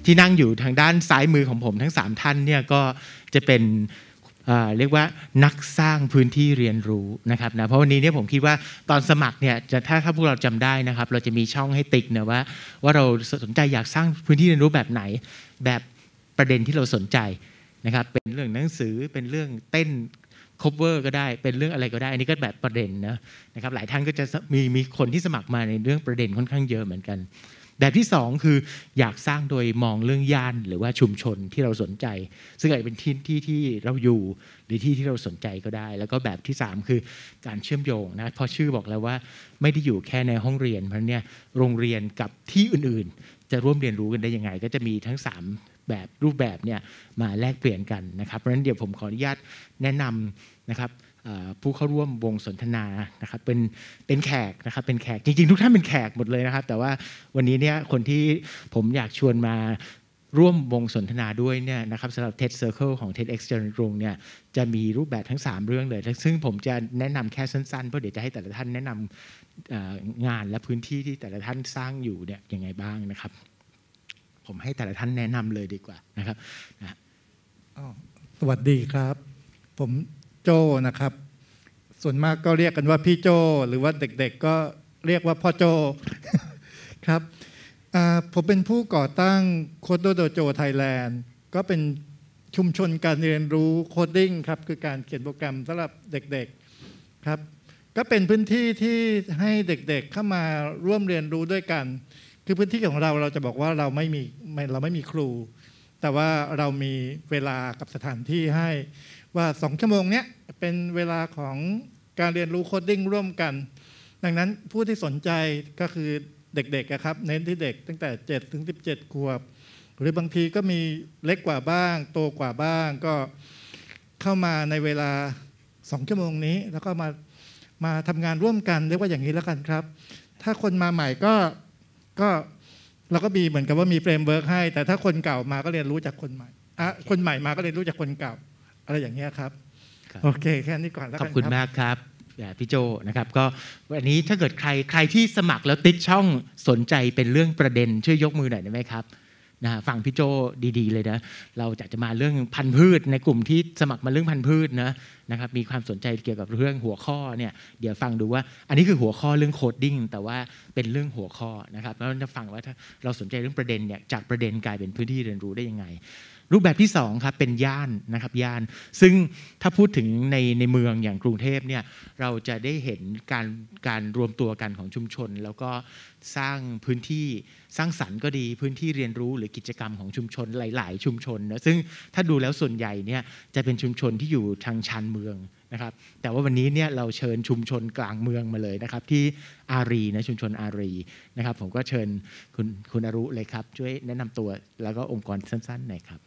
ที่นั่งอยู่ทางด้านซ้ายมือของผมทั้ง3ท่านเนี่ยก็จะเป็นเรียกว่านักสร้างพื้นที่เรียนรู้นะครับนะเพราะวันนี้เนี่ยผมคิดว่าตอนสมัครเนี่ยจะถ้าพวกเราจำได้นะครับเราจะมีช่องให้ติ๊กนะว่าเราสนใจอยากสร้างพื้นที่เรียนรู้แบบไหนแบบประเด็นที่เราสนใจนะครับเป็นเรื่องหนังสือเป็นเรื่องเต้นcover ก็ได้เป็นเรื่องอะไรก็ได้อันนี้ก็แบบประเด็นนะครับหลายท่านก็จะมีคนที่สมัครมาในเรื่องประเด็นค่อนข้างเยอะเหมือนกันแบบที่2คืออยากสร้างโดยมองเรื่องย่านหรือว่าชุมชนที่เราสนใจซึ่งอาจจะเป็นที่เราอยู่หรือที่เราสนใจก็ได้แล้วก็แบบที่3คือการเชื่อมโยงนะเพราะชื่อบอกแล้วว่าไม่ได้อยู่แค่ในห้องเรียนเพราะเนี่ยโรงเรียนกับที่อื่นๆจะร่วมเรียนรู้กันได้ยังไงก็จะมีทั้ง3แบบรูปแบบเนี่ยมาแลกเปลี่ยนกันนะครับเพราะฉะนั้นเดี๋ยวผมขออนุญาตแนะนำนะครับผู้เข้าร่วมวงสนทนานะครับเป็นแขกนะครับเป็นแขกจริงๆทุกท่านเป็นแขกหมดเลยนะครับแต่ว่าวันนี้เนี่ยคนที่ผมอยากชวนมาร่วมวงสนทนาด้วยเนี่ยนะครับสำหรับ TED Circle ของ TEDx เจริญกรุงเนี่ยจะมีรูปแบบทั้ง3เรื่องเลยซึ่งผมจะแนะนำแค่สั้นๆเพราะเดี๋ยวจะให้แต่ละท่านแนะนำงานและพื้นที่ที่แต่ละท่านสร้างอยู่เนี่ยยังไงบ้างนะครับผมให้แต่ละท่านแนะนำเลยดีกว่านะครับสวัสดีครับผมโจ้นะครับส่วนมากก็เรียกกันว่าพี่โจ้หรือว่าเด็กๆก็เรียกว่าพ่อโจ้ ครับผมเป็นผู้ก่อตั้ง Coder Dojo Thailand ก็เป็นชุมชนการเรียนรู้โคดดิ้งครับคือการเขียนโปรแกรมสำหรับเด็กๆครับก็เป็นพื้นที่ที่ให้เด็กๆเข้ามาร่วมเรียนรู้ด้วยกันคือพื้นที่ของเราจะบอกว่าเราไม่มีครูแต่ว่าเรามีเวลากับสถานที่ให้ว่า2 ชั่วโมงเนี้ยเป็นเวลาของการเรียนรู้โคดดิ้งร่วมกันดังนั้นผู้ที่สนใจก็คือเด็กๆครับเน้นที่เด็กตั้งแต่7 ถึง 17 ขวบหรือบางทีก็มีเล็กกว่าบ้างโตกว่าบ้างก็เข้ามาในเวลา2 ชั่วโมงนี้แล้วก็มาทำงานร่วมกันเรียกว่าอย่างนี้แล้วกันครับถ้าคนมาใหม่ก็เราก็มีเหมือนกับว่ามีเฟรมเวิร์กให้แต่ถ้าคนเก่ามาก็เรียนรู้จากคนใหม่คนใหม่มาก็เรียนรู้จากคนเก่าอะไรอย่างเงี้ยครับโอเคแค่นี้ก่อนแล้วกันขอบคุณมากครับพี่โจนะครับก็วันนี้ถ้าเกิดใครที่สมัครแล้วติ๊กช่องสนใจเป็นเรื่องประเด็นช่วยยกมือหน่อยได้ไหมครับฟังพี่โจดีๆเลยนะเราจะมาเรื่องพันธุ์พืชในกลุ่มที่สมัครมาเรื่องพันธุ์พืชนะครับมีความสนใจเกี่ยวกับเรื่องหัวข้อเนี่ยเดี๋ยวฟังดูว่าอันนี้คือหัวข้อเรื่องโคดดิ้งแต่ว่าเป็นเรื่องหัวข้อนะครับแล้วจะฟังว่าถ้าเราสนใจเรื่องประเด็นเนี่ยจากประเด็นกลายเป็นพื้นที่เรียนรู้ได้ยังไงรูปแบบที่2ครับเป็นย่านนะครับย่านซึ่งถ้าพูดถึงในเมืองอย่างกรุงเทพเนี่ยเราจะได้เห็นการรวมตัวกันของชุมชนแล้วก็สร้างพื้นที่สร้างสรรค์ก็ดีพื้นที่เรียนรู้หรือกิจกรรมของชุมชนหลายๆชุมชนนะซึ่งถ้าดูแล้วส่วนใหญ่เนี่ยจะเป็นชุมชนที่อยู่ทางชานเมืองนะครับแต่ว่าวันนี้เนี่ยเราเชิญชุมชนกลางเมืองมาเลยนะครับที่อารีนะชุมชนอารีนะครับผมก็เชิญคุณอรุเลยครับช่วยแนะนำตัวแล้วก็องค์กรสั้นๆหน่อยครับ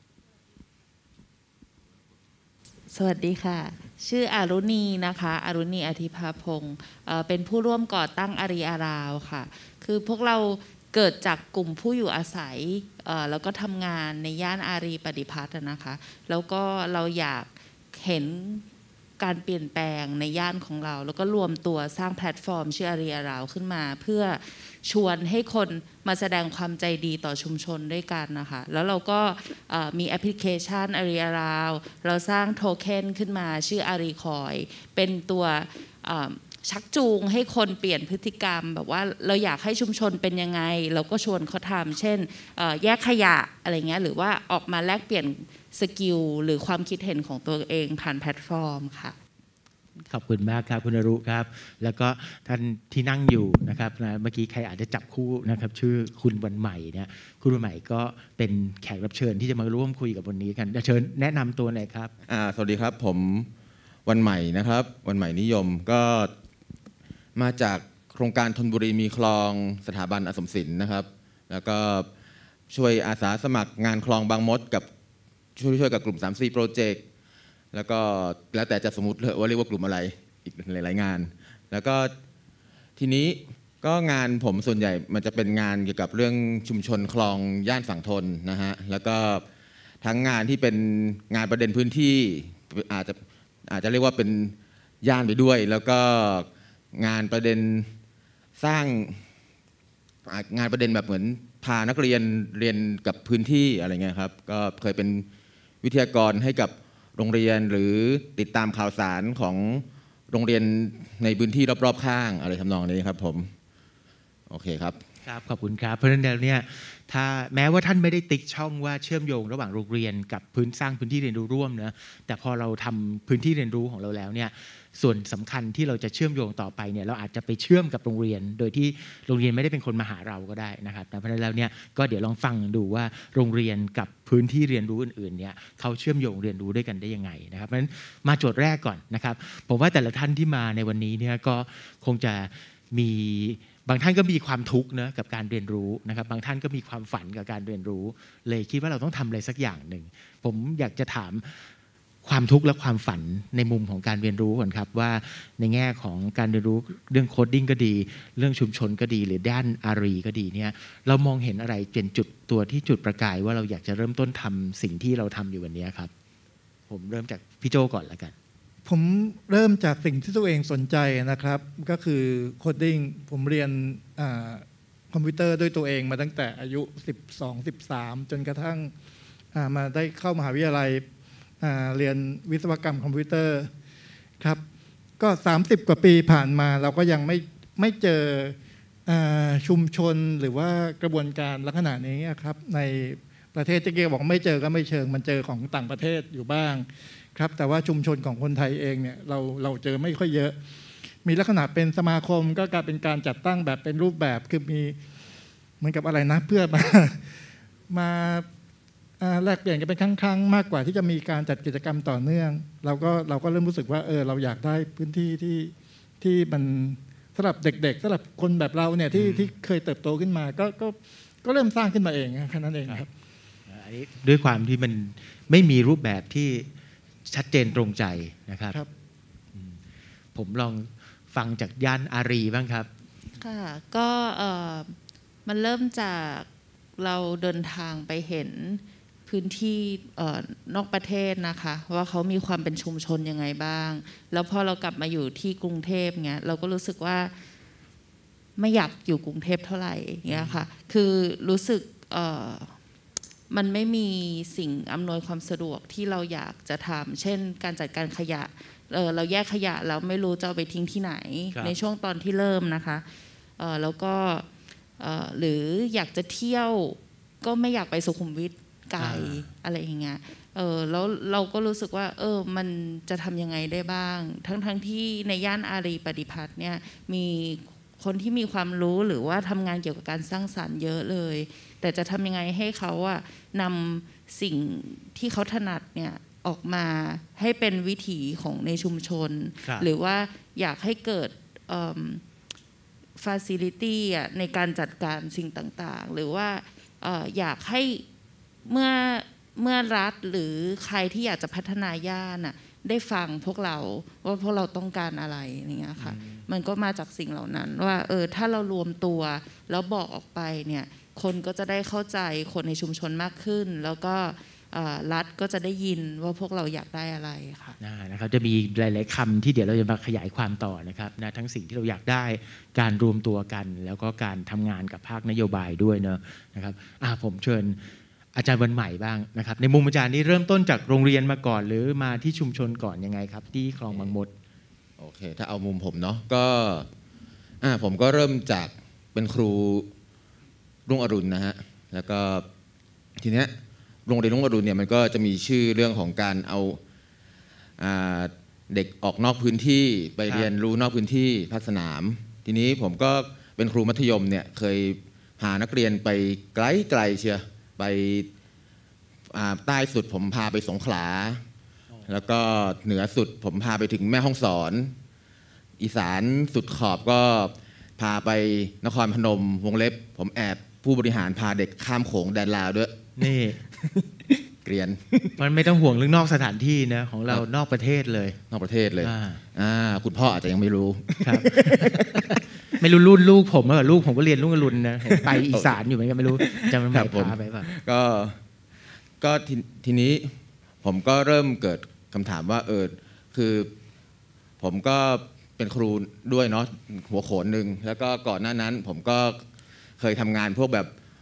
สวัสดีค่ะชื่ออารุณีนะคะอารุณีอธิภาพงศ์เป็นผู้ร่วมก่อตั้งอารีอาราวค่ะคือพวกเราเกิดจากกลุ่มผู้อยู่อาศัยแล้วก็ทำงานในย่านอารีปฏิพัฒน์นะคะแล้วก็เราอยากเห็นการเปลี่ยนแปลงในย่านของเราแล้วก็รวมตัวสร้างแพลตฟอร์มชื่ออารีอาราวขึ้นมาเพื่อชวนให้คนมาแสดงความใจดีต่อชุมชนด้วยกันนะคะแล้วเราก็มีแอปพลิเคชันอารีอาราวเราสร้างโทเค็นขึ้นมาชื่ออารีคอยเป็นตัวชักจูงให้คนเปลี่ยนพฤติกรรมแบบว่าเราอยากให้ชุมชนเป็นยังไงเราก็ชวนเขาทำเช่นแยกขยะอะไรเงี้ยหรือว่าออกมาแลกเปลี่ยนสกิลหรือความคิดเห็นของตัวเองผ่านแพลตฟอร์มค่ะขอบคุณมากครับคุณอรุครับแล้วก็ท่านที่นั่งอยู่นะครับเมื่อกี้ใครอาจจะจับคู่นะครับชื่อคุณวันใหม่เนี่ยคุณวันใหม่ก็เป็นแขกรับเชิญที่จะมาร่วมคุยกับวันนี้กันเชิญแนะนำตัวหน่อยครับสวัสดีครับผมวันใหม่นะครับวันใหม่นิยมก็มาจากโครงการธนบุรีมีคลองสถาบันอสมศิลป์นะครับแล้วก็ช่วยอาสาสมัครงานคลองบางมดกับช่วยกับกลุ่ม 3C โปรเจกต์แล้วก็แล้วแต่จะสมมุติว่าเรียกว่ากลุ่มอะไรอีกหลายๆงานแล้วก็ทีนี้ก็งานผมส่วนใหญ่มันจะเป็นงานเกี่ยวกับเรื่องชุมชนคลองย่านฝั่งทนนะฮะแล้วก็ทั้งงานที่เป็นงานประเด็นพื้นที่อาจจะเรียกว่าเป็นย่านไปด้วยแล้วก็งานประเด็นสร้างงานประเด็นแบบเหมือนพานักเรียนเรียนกับพื้นที่อะไรเงี้ยครับก็เคยเป็นวิทยากรให้กับโรงเรียนหรือติดตามข่าวสารของโรงเรียนในพื้นที่รอบๆข้างอะไรทำนองนี้ครับผมโอเคครับครับขอบคุณครับเพราะฉะนั้นเนี่ยถ้าแม้ว่าท่านไม่ได้ติ๊กช่องว่าเชื่อมโยงระหว่างโรงเรียนกับสร้างพื้นที่เรียนรู้ร่วมนะแต่พอเราทำพื้นที่เรียนรู้ของเราแล้วเนี่ยส่วนสำคัญที่เราจะเชื่อมโยงต่อไปเนี่ยเราอาจจะไปเชื่อมกับโรงเรียนโดยที่โรงเรียนไม่ได้เป็นคนมาหาเราก็ได้นะครับเพราะฉะนั้นแล้วเนี่ยก็เดี๋ยวลองฟังดูว่าโรงเรียนกับพื้นที่เรียนรู้อื่นๆเนี่ยเขาเชื่อมโยงเรียนรู้ด้วยกันได้ยังไงนะครับเพราะฉะนั้นมาโจทย์แรกก่อนนะครับผมว่าแต่ละท่านที่มาในวันนี้เนี่ยก็คงจะมีบางท่านก็มีความทุกข์นะกับการเรียนรู้นะครับบางท่านก็มีความฝันกับการเรียนรู้เลยคิดว่าเราต้องทำอะไรสักอย่างหนึ่งผมอยากจะถามความทุกข์และความฝันในมุมของการเรียนรู้ก่อนครับว่าในแง่ของการเรียนรู้เรื่องโคดดิ้งก็ดีเรื่องชุมชนก็ดีหรือด้านอารีก็ดีเนี่ยเรามองเห็นอะไรเป็นจุดตัวที่จุดประกายว่าเราอยากจะเริ่มต้นทำสิ่งที่เราทำอยู่วันนี้ครับผมเริ่มจากพี่โจก่อนละกันผมเริ่มจากสิ่งที่ตัวเองสนใจนะครับก็คือโคดดิ้งผมเรียนคอมพิวเตอร์ด้วยตัวเองมาตั้งแต่อายุ12-13จนกระทั่งมาได้เข้ามหาวิทยาลัยเรียนวิศวกรรมคอมพิวเตอร์ครับก็30กว่าปีผ่านมาเราก็ยังไม่เจอชุมชนหรือว่ากระบวนการลักษณะนี้ครับในประเทศที่เกี่ยวบอกไม่เจอก็ไม่เชิงมันเจอของต่างประเทศอยู่บ้างครับแต่ว่าชุมชนของคนไทยเองเนี่ยเราเจอไม่ค่อยเยอะมีลักษณะเป็นสมาคมก็กลายเป็นการจัดตั้งแบบเป็นรูปแบบคือมีเหมือนกับอะไรนะเพื่อมาแลกเปลี่ยนกันเป็นครั้งๆมากกว่าที่จะมีการจัดกิจกรรมต่อเนื่องเราก็เริ่มรู้สึกว่าเราอยากได้พื้นที่ที่มันสำหรับเด็กๆสำหรับคนแบบเราเนี่ยที่เคยเติบโตขึ้นมาก็เริ่มสร้างขึ้นมาเองแค่นั้นเองครับอันนี้ด้วยความที่มันไม่มีรูปแบบที่ชัดเจนตรงใจนะครับผมลองฟังจากย่านอารีบ้างครับค่ะก็มันเริ่มจากเราเดินทางไปเห็นพื้นที่นอกประเทศนะคะว่าเขามีความเป็นชุมชนยังไงบ้างแล้วพอเรากลับมาอยู่ที่กรุงเทพเงี้ยเราก็รู้สึกว่าไม่อยากอยู่กรุงเทพเท่าไหร่เงี้ยค่ะคือรู้สึกมันไม่มีสิ่งอำนวยความสะดวกที่เราอยากจะทำเช่นการจัดการขยะเราแยกขยะแล้วไม่รู้จะเอาไปทิ้งที่ไหนในช่วงตอนที่เริ่มนะคะแล้วก็หรืออยากจะเที่ยวก็ไม่อยากไปสุขุมวิทไกลอะไรอย่างเงี้ยแล้วเราก็รู้สึกว่ามันจะทำยังไงได้บ้างทั้งที่ในย่านอารีปฏิพัฒน์เนี่ยมีคนที่มีความรู้หรือว่าทำงานเกี่ยวกับการสร้างสรรค์เยอะเลยแต่จะทำยังไงให้เขานำสิ่งที่เขาถนัดเนี่ยออกมาให้เป็นวิถีของในชุมชนหรือว่าอยากให้เกิดfacility ในการจัดการสิ่งต่างๆหรือว่าอยากให้เมื่อรัฐหรือใครที่อยากจะพัฒนาย่านได้ฟังพวกเราว่าพวกเราต้องการอะไรอย่างเงี้ยค่ะมันก็มาจากสิ่งเหล่านั้นว่าถ้าเรารวมตัวแล้วบอกออกไปเนี่ยคนก็จะได้เข้าใจคนในชุมชนมากขึ้นแล้วก็รัฐก็จะได้ยินว่าพวกเราอยากได้อะไรค่ะนะครับจะมีหลายๆคำที่เดี๋ยวเราจะมาขยายความต่อนะครับนะทั้งสิ่งที่เราอยากได้การรวมตัวกันแล้วก็การทำงานกับภาคนโยบายด้วยเนอะนะครับผมเชิญอาจารย์วันใหม่บ้างนะครับในมุมอาจารย์นี่เริ่มต้นจากโรงเรียนมาก่อนหรือมาที่ชุมชนก่อนยังไงครับที่คลองบางมดโอเคถ้าเอามุมผมเนาะก็ผมก็เริ่มจากเป็นครูรุ่งอรุณนะฮะแล้วก็ทีเนี้ยโรงเรียนรุ่งอรุณเนี่ยมันก็จะมีชื่อเรื่องของการเอาเด็กออกนอกพื้นที่ไปเรียนรู้นอกพื้นที่ภาคสนามทีนี้ผมก็เป็นครูมัธยมเนี่ยเคยพานักเรียนไปไกลๆเชียไปใต้สุดผมพาไปสงขลาแล้วก็เหนือสุดผมพาไปถึงแม่ฮ่องสอนอีสานสุดขอบก็พาไปนครพนมวงเล็บผมแอบผู้บริหารพาเด็กข้ามโขงแดนลาวด้วยนี่เกรียนมันไม่ต้องห่วงเรื่องนอกสถานที่นะของเรานอกประเทศเลยนอกประเทศเลยคุณพ่ออาจจะยังไม่รู้ครับไม่รู้รุ่นลูกผมลูกผมก็เรียนรุ่งอรุณนะไปอีสานอยู่เหมือนกันไม่รู้จะมันไปพาไปป่ะก็ทีนี้ผมก็เริ่มเกิดคำถามว่าคือผมก็เป็นครูด้วยเนาะหัวโขนหนึ่งแล้วก็ก่อนหน้านั้นผมก็เคยทำงานพวกแบบ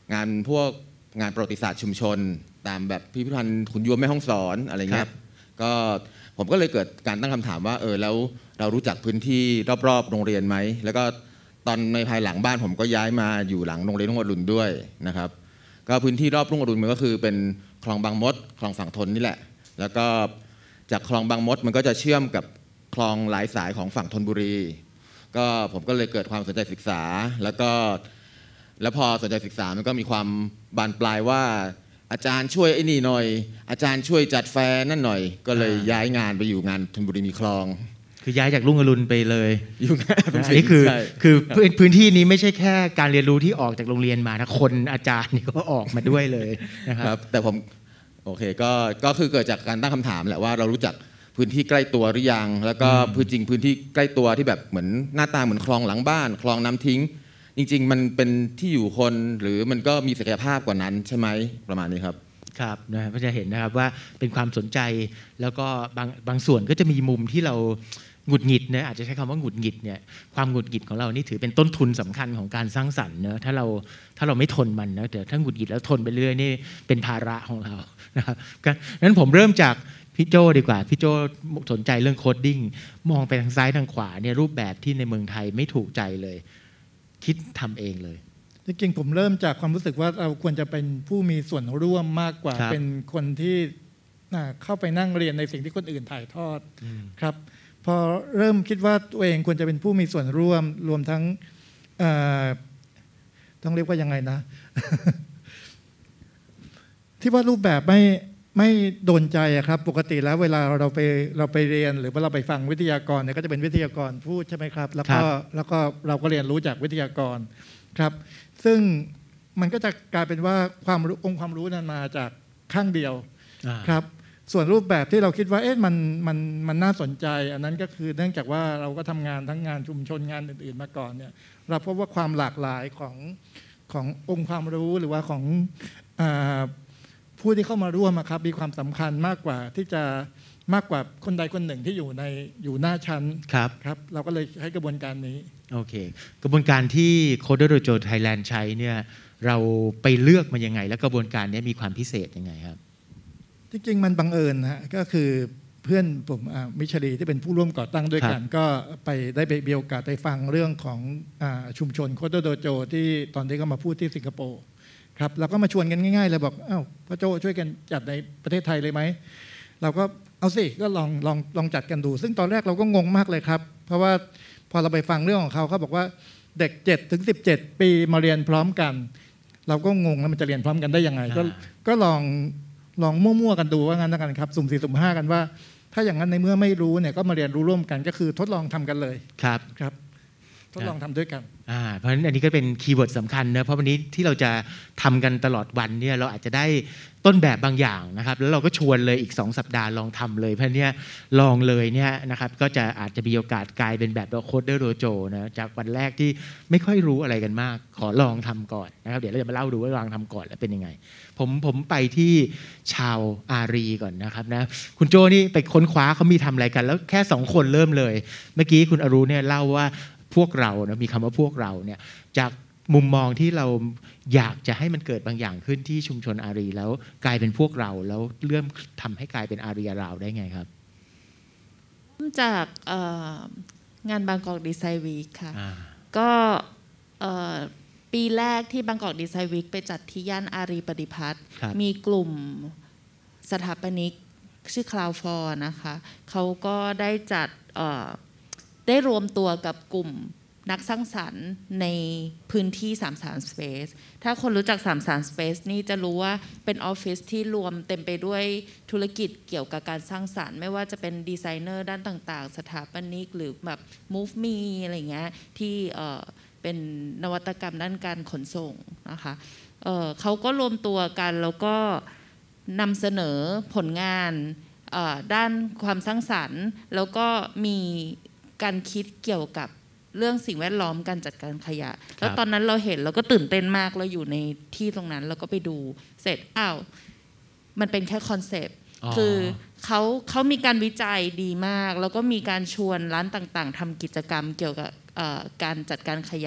งานพวกงานประวัติศาสตร์ชุมชนตามแบบพิพิธภัณฑ์ขุนยวมแม่ฮ่องสอนอะไรเงี้ยก็ผมก็เลยเกิดการตั้งคำถามว่าแล้วเรารู้จักพื้นที่รอบๆโรงเรียนไหมแล้วก็ตอนในภายหลังบ้านผมก็ย้ายมาอยู่หลังโรงเรียนรุ่งอรุณด้วยนะครับก็พื้นที่รอบรุ่งอรุณมันก็คือเป็นคลองบางมดคลองฝั่งทนนี่แหละแล้วก็จากคลองบางมดมันก็จะเชื่อมกับคลองหลายสายของฝั่งธนบุรีก็ผมก็เลยเกิดความสนใจศึกษาแล้วพอสนใจศึกษามันก็มีความบานปลายว่าอาจารย์ช่วยไอ้นี่หน่อยอาจารย์ช่วยจัดแฟร์นั่นหน่อยก็เลยย้ายงานไปอยู่งานธนบุรีมีคลองคือย้ายจากรุ่งอรุณไปเลยอยู่งานอันนี้คือพื้นที่นี้ไม่ใช่แค่การเรียนรู้ที่ออกจากโรงเรียนมานะคนอาจารย์นี่ก็ออกมาด้วยเลยนะครับแต่ผมโอเคก็คือเกิดจากการตั้งคำถามแหละว่าเรารู้จักพื้นที่ใกล้ตัวหรือยังแล้วก็พื้นที่ใกล้ตัวที่แบบเหมือนหน้าตาเหมือนคลองหลังบ้านคลองน้ำทิ้งจริงๆมันเป็นที่อยู่คนหรือมันก็มีศักยภาพกว่านั้นใช่ไหมประมาณนี้ครับครับนะก็จะเห็นนะครับว่าเป็นความสนใจแล้วก็บางส่วนก็จะมีมุมที่เราหงุดหงิดนะอาจจะใช้คำว่าหงุดหงิดเนี่ยความหงุดหงิดของเรานี่ถือเป็นต้นทุนสำคัญของการสร้างสรรค์เนะถ้าเราไม่ทนมันนะแต่ถ้าหงุดหงิดแล้วทนไปเรื่อยนี่เป็นภาระของเรานะครับงั้นผมเริ่มจากพี่โจดีกว่าพี่โจสนใจเรื่องโคดดิ้งมองไปทางซ้ายทางขวาเนี่ยรูปแบบที่ในเมืองไทยไม่ถูกใจเลยคิดทำเองเลยจริงๆผมเริ่มจากความรู้สึกว่าเราควรจะเป็นผู้มีส่วนร่วมมากกว่าเป็นคนที่เข้าไปนั่งเรียนในสิ่งที่คนอื่นถ่ายทอดครับพอเริ่มคิดว่าตัวเองควรจะเป็นผู้มีส่วนร่วมรวมทั้งต้องเรียกว่ายังไงนะ ที่ว่ารูปแบบไม่โดนใจครับปกติแล้วเวลาเราไปเรียนหรือว่าเราไปฟังวิทยากรเนี่ยก็จะเป็นวิทยากรพูดใช่ไหมครับแล้วก็เราก็เรียนรู้จากวิทยากรครับซึ่งมันก็จะกลายเป็นว่าองค์ความรู้นั้นมาจากข้างเดียวครับส่วนรูปแบบที่เราคิดว่ามันน่าสนใจอันนั้นก็คือเนื่องจากว่าเราก็ทำงานทั้งงานชุมชนงานอื่นๆมาก่อนเนี่ยเราพบว่าความหลากหลายขององค์ความรู้หรือว่าของผู้ที่เข้ามาร่วมครับมีความสำคัญมากกว่าคนใดคนหนึ่งที่อยู่หน้าชั้นครับเราก็เลยใช้กระบวนการนี้โอเคกระบวนการที่ Coder Dojo Thailand ใช้เนี่ยเราไปเลือกมันยังไงและกระบวนการนี้มีความพิเศษยังไงครับจริงๆมันบังเอิญนะก็คือเพื่อนผมมิชลีที่เป็นผู้ร่วมก่อตั้งด้วยกันก็ได้มีโอกาสไปฟังเรื่องของชุมชน Coder Dojo ที่ตอนที่เขามาพูดที่สิงคโปร์ครับเราก็มาชวนกันง่ายๆเลยบอกพ่อโจช่วยกันจัดในประเทศไทยเลยไหมเราก็เอาสิก็ลองจัดกันดูซึ่งตอนแรกเราก็งงมากเลยครับเพราะว่าพอเราไปฟังเรื่องของเขาบอกว่าเด็ก7 ถึง 17 ปีมาเรียนพร้อมกันเราก็งงแล้วมันจะเรียนพร้อมกันได้ยังไงก็ลองมั่วๆกันดูว่างั้นแล้วกันครับสุ่ม4สุ่ม5กันว่าถ้าอย่างนั้นในเมื่อไม่รู้เนี่ยก็มาเรียนรู้ร่วมกันก็คือทดลองทำกันเลยครับทดลองทำด้วยกันเพราะฉะนั้นอันนี้ก็เป็นคีย์เวิร์ดสำคัญนะเพราะวันนี้ที่เราจะทำกันตลอดวันเนี่ยเราอาจจะได้ต้นแบบบางอย่างนะครับแล้วเราก็ชวนเลยอีก2 สัปดาห์ลองทำเลยเพราะเนี่ยลองเลยเนี่ยนะครับก็จะอาจจะมีโอกาสกลายเป็นแบบCoder Dojoนะจากวันแรกที่ไม่ค่อยรู้อะไรกันมากขอลองทำก่อนนะครับเดี๋ยวเราจะมาเล่าดูว่าลองทำก่อนแล้วเป็นยังไงผมไปที่ชาวอารีก่อนนะครับนะคุณโจนี่ไปค้นคว้าเขามีทำอะไรกันแล้วแค่2 คนเริ่มเลยเมื่อกี้คุณอรุเนี่ยเล่าว่าพวกเรานะมีคำว่าพวกเราเนี่ยจากมุมมองที่เราอยากจะให้มันเกิดบางอย่างขึ้นที่ชุมชนอารีแล้วกลายเป็นพวกเราแล้วเริ่มทำให้กลายเป็นอารีอาราวได้ไงครับจากงานบางกอกดีไซน์วีคค่ะก็ปีแรกที่บางกอกดีไซน์วีคไปจัดที่ย่านอารีปฏิพัฒน์มีกลุ่มสถาปนิกชื่อคลาวฟอร์นะคะเขาก็ได้จัดได้รวมตัวกับกลุ่มนักสร้างสรรค์ในพื้นที่33 Space ถ้าคนรู้จัก33 Space นี่จะรู้ว่าเป็นออฟฟิศที่รวมเต็มไปด้วยธุรกิจเกี่ยวกับการสร้างสรรค์ไม่ว่าจะเป็นดีไซเนอร์ด้านต่างๆสถาปนิกหรือแบบ Move Me อะไรเงี้ยที่เป็นนวัตกรรมด้านการขนส่งนะคะเขาก็รวมตัวกันแล้วก็นำเสนอผลงานด้านความสร้างสรรค์แล้วก็มีการคิดเกี่ยวกับเรื่องสิ่งแวดล้อมการจัดการขยะแล้วตอนนั้นเราเห็นเราก็ตื่นเต้นมากเราอยู่ในที่ตรงนั้นเราก็ไปดูเสร็จมันเป็นแค่คอนเซปต์คือเขามีการวิจัยดีมากแล้วก็มีการชวนร้านต่างๆทำกิจกรรมเกี่ยวกับการจัดการขยะ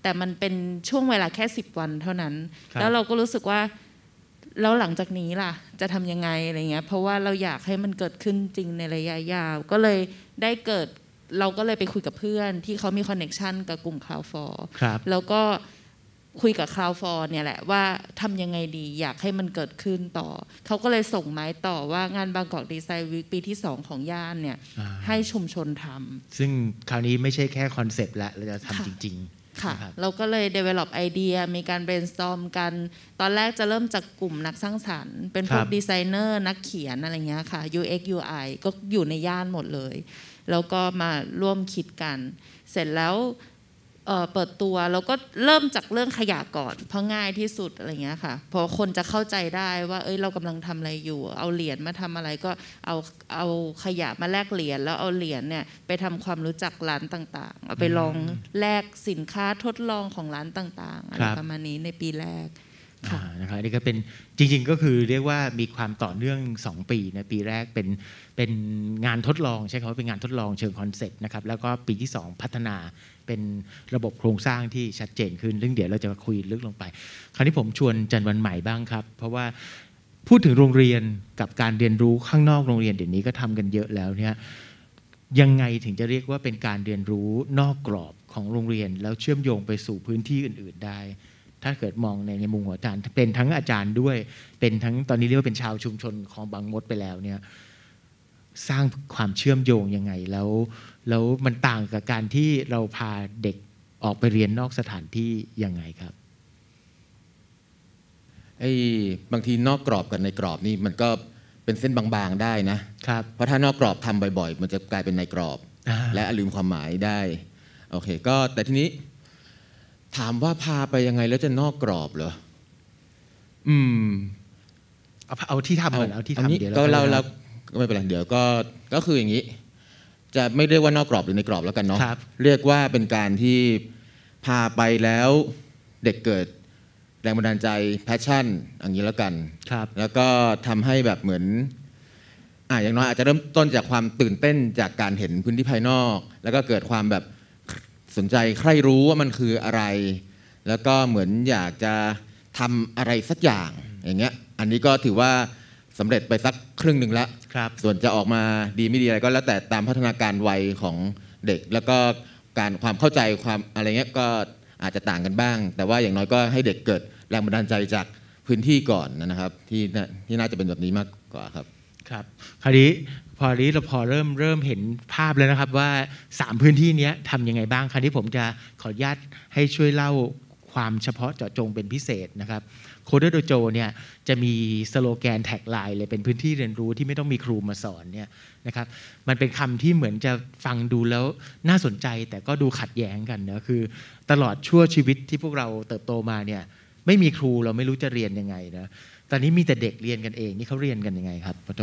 แต่มันเป็นช่วงเวลาแค่10 วันเท่านั้นครับแล้วเราก็รู้สึกว่าแล้วหลังจากนี้ล่ะจะทำยังไงอะไรเงี้ยเพราะว่าเราอยากให้มันเกิดขึ้นจริงในระยะยาวก็เลยได้เราก็เลยไปคุยกับเพื่อนที่เขามีคอนเน็กชันกับกลุ่ม Cloud for ครับแล้วก็คุยกับ Cloud for เนี่ยแหละว่าทำยังไงดีอยากให้มันเกิดขึ้นต่อเขาก็เลยส่งไม้ต่อว่างานบางกอกดีไซน์วีคปีที่2ของย่านเนี่ยให้ชุมชนทำซึ่งคราวนี้ไม่ใช่แค่คอนเซปต์ละเราจะทำจริงๆค่ะนะครับเราก็เลย develop ไอเดียมีการ brainstorm กันตอนแรกจะเริ่มจากกลุ่มนักสร้างสรรค์เป็นพวคกรับดีไซเนอร์นักเขียนอะไรเงี้ยค่ะ UX UI ก็อยู่ในย่านหมดเลยแล้วก็มาร่วมคิดกัน เสร็จแล้วเปิดตัวแล้วก็เริ่มจากเรื่องขยะก่อนเพราะง่ายที่สุดอะไรเงี้ยค่ะพอคนจะเข้าใจได้ว่าเรากำลังทำอะไรอยู่เอาเหรียญมาทำอะไรก็เอาขยะมาแลกเหรียญแล้วเอาเหรียญเนี่ยไปทำความรู้จักร้านต่างๆเอาไปลองแลกสินค้าทดลองของร้านต่างๆอะไรประมาณนี้ในปีแรกค่ะนะครับนี่ก็เป็นจริงๆก็คือเรียกว่ามีความต่อเนื่อง2 ปีนะปีแรกเป็นงานทดลองใช้คำว่าเป็นงานทดลองเชิงคอนเซ็ปต์นะครับแล้วก็ปีที่2พัฒนาเป็นระบบโครงสร้างที่ชัดเจนขึ้นซึ่งเดี๋ยวเราจะมาคุยลึกลงไปคราวนี้ผมชวนจันวันใหม่บ้างครับเพราะว่าพูดถึงโรงเรียนกับการเรียนรู้ข้างนอกโรงเรียนเดี๋ยวนี้ก็ทำกันเยอะแล้วเนี่ยยังไงถึงจะเรียกว่าเป็นการเรียนรู้นอกกรอบของโรงเรียนแล้วเชื่อมโยงไปสู่พื้นที่อื่นๆได้ถ้าเกิดมองในมุมของอาจารย์เป็นทั้งอาจารย์ด้วยเป็นทั้งตอนนี้เรียกว่าเป็นชาวชุมชนของบางมดไปแล้วเนี่ยสร้างความเชื่อมโยงยังไงแล้วมันต่างกับการที่เราพาเด็กออกไปเรียนนอกสถานที่ยังไงครับบางทีนอกกรอบกับในกรอบนี่มันก็เป็นเส้นบางๆได้นะครับเพราะถ้านอกกรอบทำบ่อยๆมันจะกลายเป็นในกรอบและลืมความหมายได้โอเคก็แต่ทีนี้ถามว่าพาไปยังไงแล้วจะนอกกรอบเหรอเอาที่ทำก่อนเอาที่ทำเดี๋ยวเราไม่เป็นไรเดี๋ยวก็คืออย่างนี้จะไม่เรียกว่านอกกรอบหรือในกรอบแล้วกันเนาะเรียกว่าเป็นการที่พาไปแล้วเด็กเกิดแรงบันดาลใจแพชชั่นอย่างนี้แล้วกันแล้วก็ทำให้แบบเหมือนอย่างน้อยอาจจะเริ่มต้นจากความตื่นเต้นจากการเห็นพื้นที่ภายนอกแล้วก็เกิดความแบบสนใจใคร่รู้ว่ามันคืออะไรแล้วก็เหมือนอยากจะทำอะไรสักอย่างอย่างเงี้ยอันนี้ก็ถือว่าสำเร็จไปสักครึ่งหนึ่งแล้วส่วนจะออกมาดีไม่ดีอะไรก็แล้วแต่ตามพัฒนาการวัยของเด็กแล้วก็การความเข้าใจความอะไรเงี้ยก็อาจจะต่างกันบ้างแต่ว่าอย่างน้อยก็ให้เด็กเกิดแรงบันดาลใจจากพื้นที่ก่อนนะครับที่น่าจะเป็นแบบนี้มากกว่าครับครับคราวนี้เราพอเริ่มเห็นภาพแล้วนะครับว่า3พื้นที่นี้ทำยังไงบ้างคราวนี้ผมจะขออนุญาตให้ช่วยเล่าความเฉพาะเจาะจงเป็นพิเศษนะครับโคเดอร์โดโจเนี่ยจะมีสโลแกนแท็กไลน์เลยเป็นพื้นที่เรียนรู้ที่ไม่ต้องมีครูมาสอนเนี่ยนะครับมันเป็นคำที่เหมือนจะฟังดูแล้วน่าสนใจแต่ก็ดูขัดแย้งกันนะคือตลอดชั่วชีวิตที่พวกเราเติบโตมาเนี่ยไม่มีครูเราไม่รู้จะเรียนยังไงนะตอนนี้มีแต่เด็กเรียนกันเองนี่เขาเรียนกันยังไงครับปโต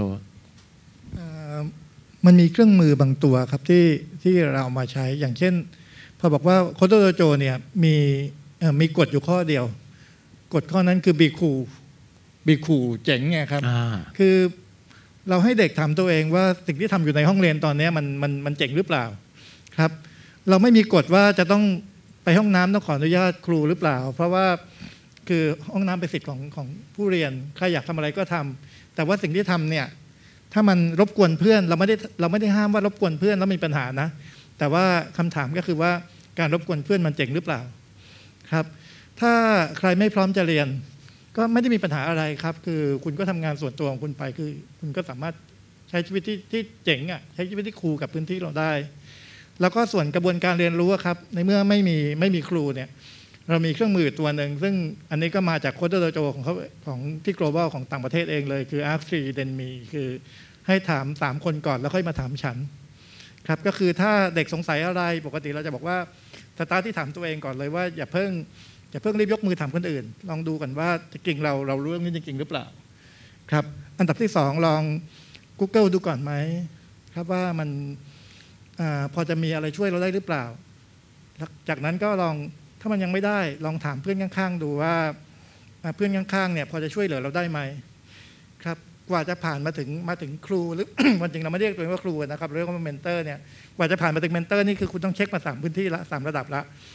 มันมีเครื่องมือบางตัวครับที่เรามาใช้อย่างเช่นพอบอกว่าโคโดโดโจเนี่ยมีกฎอยู่ข้อเดียวกฎข้อนั้นคือบีคูเจ๋งไงครับคือเราให้เด็กทำตัวเองว่าสิ่งที่ทำอยู่ในห้องเรียนตอนนี้มันเจ๋งหรือเปล่าครับเราไม่มีกฎว่าจะต้องไปห้องน้ำต้องขออนุญาตครูหรือเปล่าเพราะว่าคือห้องน้ำเป็นสิทธิ์ของผู้เรียนใครอยากทำอะไรก็ทำแต่ว่าสิ่งที่ทำเนี่ยถ้ามันรบกวนเพื่อนเราไม่ได้ห้ามว่ารบกวนเพื่อนแล้วมีปัญหานะแต่ว่าคำถามก็คือว่าการรบกวนเพื่อนมันเจ๋งหรือเปล่าครับถ้าใครไม่พร้อมจะเรียนก็ไม่ได้มีปัญหาอะไรครับคือคุณก็ทำงานส่วนตัวของคุณไปคือคุณก็สามารถใช้ชีวิตที่เจ๋งใช้ชีวิตที่คูลกับพื้นที่เราได้แล้วก็ส่วนกระบวนการเรียนรู้ครับในเมื่อไม่มีครูเนี่ยเรามีเครื่องมือตัวหนึ่งซึ่งอันนี้ก็มาจากโคดเดอร์โดโจของที่ global ของต่างประเทศเองเลยคือ Ask 3 Then Me คือให้ถาม3คนก่อนแล้วค่อยมาถามฉันครับก็คือถ้าเด็กสงสัยอะไรปกติเราจะบอกว่าสตาร์ทที่ถามตัวเองก่อนเลยว่าอย่าเพิ่งรีบยกมือถามคนอื่นลองดูก่อนว่าจริงเรารู้เรื่องนี้จริงหรือเปล่าครับอันดับที่2ลอง Google ดูก่อนไหมครับว่ามันพอจะมีอะไรช่วยเราได้หรือเปล่าจากนั้นก็ลองถ้ามันยังไม่ได้ลองถามเพื่อนข้างๆดูว่าเพื่อนข้างๆเนี่ยพอจะช่วยเหลือเราได้ไหมครับกว่าจะผ่านมาถึงครูหรือ วันจริงเราไม่เรียกตัวเองว่าครูนะครับเรียกว่าเมนเตอร์เนี่ยกว่าจะผ่านมาถึงเมนเตอร์นี่คือคุณต้องเช็คมา3พื้นที่ละ3ระดับละพ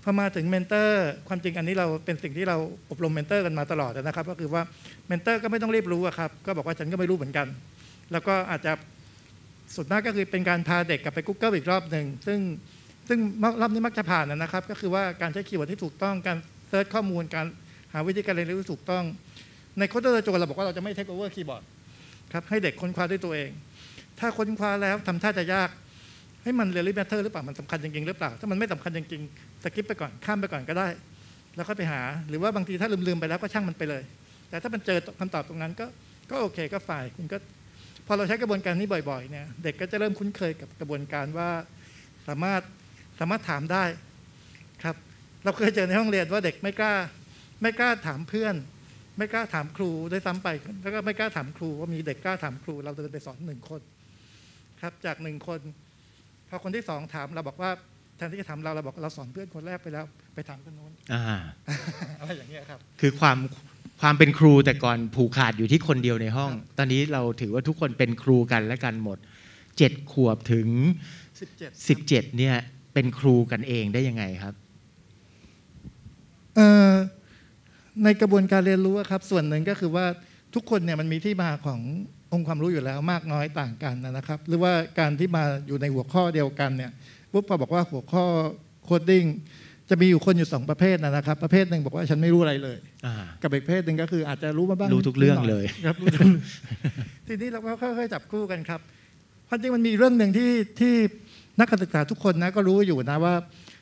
พอมาถึงเมนเตอร์ความจริงอันนี้เราเป็นสิ่งที่เราอบรมเมนเตอร์กันมาตลอดนะครับก็คือว่าเมนเตอร์ก็ไม่ต้องรีบรู้ครับก็บอกว่าฉันก็ไม่รู้เหมือนกันแล้วก็อาจจะสุดมากก็คือเป็นการพาเด็กกลับไป Google อีกรอบหนึ่งซึ่งรอบนี้มักจะผ่านนะครับก็คือว่าการใช้คีย์เวิร์ดที่ถูกต้องการเซิร์ชข้อมูลการหาวิธีการเรียนรู้ที่ถูกต้องในโค้ดโจเราบอกว่าเราจะไม่เทคโอเวอร์คีย์บอร์ดครับให้เด็กค้นคว้าด้วยตัวเองถ้าค้นคว้าแล้วทำท่าจะยากให้มันเรียลลิแมทเตอร์หรือเปล่ามันสำคัญจริงๆหรือเปล่าถ้ามันไม่สำคัญจริงๆสกิปไปก่อนข้ามไปก่อนก็ได้แล้วค่อยไปหาหรือว่าบางทีถ้าลืมไปแล้วก็ช่างมันไปเลยแต่ถ้ามันเจอคำตอบตรงนั้นก็โอเคก็ฝ่ายคุณก็พอเราใช้กระบวนการนี้บ่อยๆเนี่ยเด็กก็จะเริ่มคุ้นเคยกับกระบวนการว่าสามารถถามได้ครับเราเคยเจอในห้องเรียนว่าเด็กไม่กล้าถามเพื่อนไม่กล้าถามครูด้วยซ้ำไปแล้วก็ไม่กล้าถามครูว่ามีเด็กกล้าถามครูเราเดินไปสอน1 คนครับจาก1 คนพอคนที่2ถามเราบอกว่าแทนที่จะถามเราบอกเราสอนเพื่อนคนแรกไปแล้วไปถามคนโน้นอะไรอย่างเงี้ยครับคือความเป็นครูแต่ก่อนผูกขาดอยู่ที่คนเดียวในห้องตอนนี้เราถือว่าทุกคนเป็นครูกันและกันหมด7 ขวบถึง17เนี่ยเป็นครูกันเองได้ยังไงครับในกระบวนการเรียนรู้ครับส่วนหนึ่งก็คือว่าทุกคนเนี่ยมันมีที่มาขององค์ความรู้อยู่แล้วมากน้อยต่างกันนะครับหรือว่าการที่มาอยู่ในหัวข้อเดียวกันเนี่ยปุ๊บพอบอกว่าหัวข้อโคดดิ้งจะมีอยู่คนอยู่2 ประเภทนะครับประเภทหนึ่งบอกว่าฉันไม่รู้อะไรเลยกับอีกประเภทหนึ่งก็คืออาจจะรู้มาบ้างรู้ทุกเรื่องเลยครับทีนี้เราก็ค่อยๆจับคู่กันครับเพราะจริงมันมีเรื่องหนึ่งที่นักศึกษาทุกคนนะก็รู้อยู่นะว่า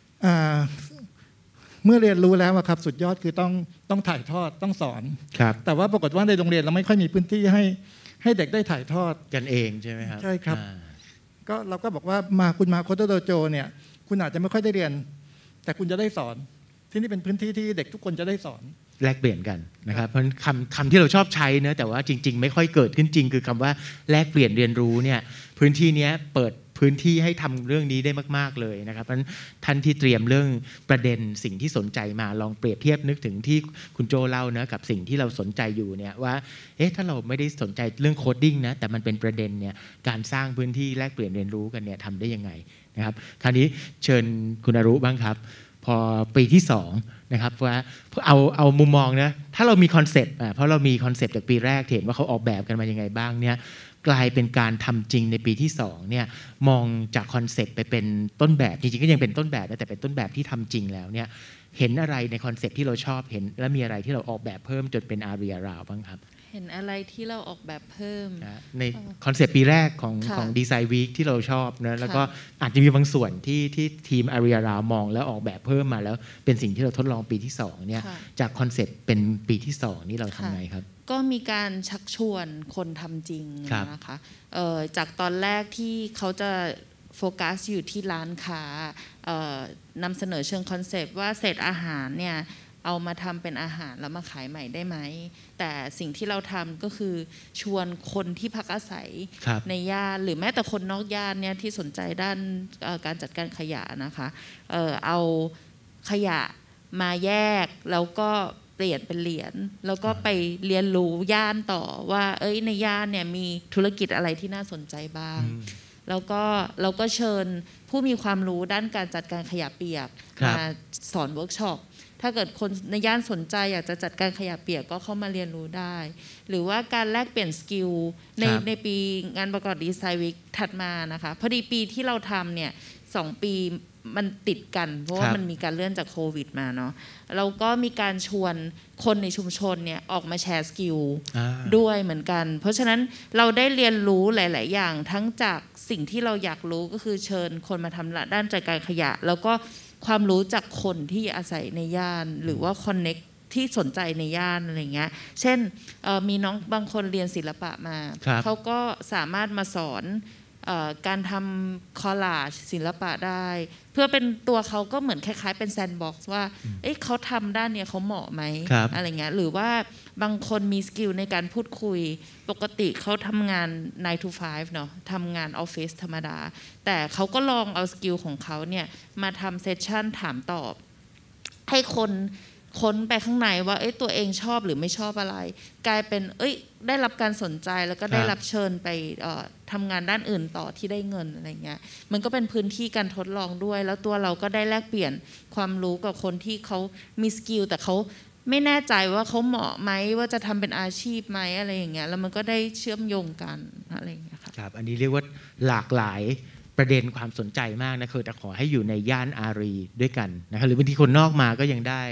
เมื่อเรียนรู้แล้วครับสุดยอดคือต้องถ่ายทอดต้องสอนแต่ว่าปรากฏว่าในโรงเรียนเราไม่ค่อยมีพื้นที่ให้เด็กได้ถ่ายทอดกันเองใช่ไหมครับใช่ครับก็เราก็บอกว่าคุณมาโคโดโจเนี่ยคุณอาจจะไม่ค่อยได้เรียนแต่คุณจะได้สอนที่นี่เป็นพื้นที่ที่เด็กทุกคนจะได้สอนแลกเปลี่ยนกันนะครับเพราะคำที่เราชอบใช้นะแต่ว่าจริงๆไม่ค่อยเกิดขึ้นจริงคือคำว่าแลกเปลี่ยนเรียนรู้เนี่ยพื้นที่นี้เปิดพื้นที่ให้ทำเรื่องนี้ได้มากๆเลยนะครับเพราะฉะนั้นท่านที่เตรียมเรื่องประเด็นสิ่งที่สนใจมาลองเปรียบเทียบนึกถึงที่คุณโจเล่านะกับสิ่งที่เราสนใจอยู่เนี่ยว่าถ้าเราไม่ได้สนใจเรื่องโคดดิ้งนะแต่มันเป็นประเด็นเนี่ยการสร้างพื้นที่แลกเปลี่ยนเรียนรู้กันเนี่ยทำได้ยังไงนะครับคราวนี้เชิญคุณอรุบ้างครับพอปีที่2นะครับว่าเอามุมมองนะถ้าเรามีคอนเซปต์เพราะเรามีคอนเซปต์จากปีแรกเห็นว่าเขาออกแบบกันมายังไงบ้างเนี่ยกลายเป็นการทำจริงในปีที่2เนี่ยมองจากคอนเซปต์ไปเป็นต้นแบบจริงๆก็ยังเป็นต้นแบบนะแต่เป็นต้นแบบที่ทำจริงแล้วเนี่ยเห็นอะไรในคอนเซปต์ที่เราชอบเห็นและมีอะไรที่เราออกแบบเพิ่มจนเป็นอารีอาราวบ้างครับเห็นอะไรที่เราออกแบบเพิ่มในคอนเซปต์ปีแรกของดีไซน์วีคที่เราชอบนะแล้วก็อาจจะมีบางส่วนที่ทีมอารีอาราวมองแล้วออกแบบเพิ่มมาแล้วเป็นสิ่งที่เราทดลองปีที่2เนี่ยจากคอนเซปต์เป็นปีที่2นี่เราทำไงครับก็มีการชักชวนคนทำจริงนะคะจากตอนแรกที่เขาจะโฟกัสอยู่ที่ร้านค้านำเสนอเชิงคอนเซปต์ว่าเศษอาหารเนี่ยเอามาทำเป็นอาหารแล้วมาขายใหม่ได้ไหมแต่สิ่งที่เราทำก็คือชวนคนที่พักอาศัยในย่านหรือแม้แต่คนนอกย่านเนี่ยที่สนใจด้านการจัดการขยะนะคะเอาขยะมาแยกแล้วก็เปลี่ยนเป็นเหรียญแล้วก็ไปเรียนรู้ย่านต่อว่าในย่านเนี่ยมีธุรกิจอะไรที่น่าสนใจบ้างแล้วก็เราก็เชิญผู้มีความรู้ด้านการจัดการขยะเปียกมาสอนเวิร์กช็อปถ้าเกิดคนในย่านสนใจอยากจะจัดการขยะเปียกก็เข้ามาเรียนรู้ได้หรือว่าการแลกเปลี่ยนสกิลในปีงานประกอบดีไซน์วีคถัดมานะคะพอดีปีที่เราทำเนี่ย2 ปีมันติดกันเพราะว่ามันมีการเลื่อนจากโควิดมาเนาะเราก็มีการชวนคนในชุมชนเนี่ยออกมาแชร์สกิลด้วยเหมือนกันเพราะฉะนั้นเราได้เรียนรู้หลายๆอย่างทั้งจากสิ่งที่เราอยากรู้ก็คือเชิญคนมาทำด้านจัดการขยะแล้วก็ความรู้จากคนที่อาศัยในย่านหรือว่าคอนเน็กที่สนใจในย่านอะไรเงี้ยเช่นมีน้องบางคนเรียนศิลปะมาเขาก็สามารถมาสอนการทำคอลลาจศิลปะได้เพื่อเป็นตัวเขาก็เหมือนคล้ายๆเป็นแซนด์บ็อกซ์ว่าเขาทำด้านเนี้ยเขาเหมาะไหมอะไรเงี้ยหรือว่าบางคนมีสกิลในการพูดคุยปกติเขาทำงาน 9 to 5เนาะทำงานออฟฟิศธรรมดาแต่เขาก็ลองเอาสกิลของเขาเนี่ยมาทำเซสชั่นถามตอบให้คนค้นไปข้างในว่าตัวเองชอบหรือไม่ชอบอะไร กลายเป็นได้รับการสนใจแล้วก็ได้รับเชิญไปทำงานด้านอื่นต่อที่ได้เงินอะไรเงี้ยมันก็เป็นพื้นที่การทดลองด้วยแล้วตัวเราก็ได้แลกเปลี่ยนความรู้กับคนที่เขามีสกิลแต่เขาไม่แน่ใจว่าเขาเหมาะไหมว่าจะทำเป็นอาชีพไหมอะไรอย่างเงี้ยแล้วมันก็ได้เชื่อมโยงกันอะไรอย่างเงี้ยครับอันนี้เรียกว่าหลากหลายประเด็นความสนใจมากนะคือแต่ขอให้อยู่ในย่านอารีด้วยกันนะครับหรือบางทีคนนอกมาก็ยังได้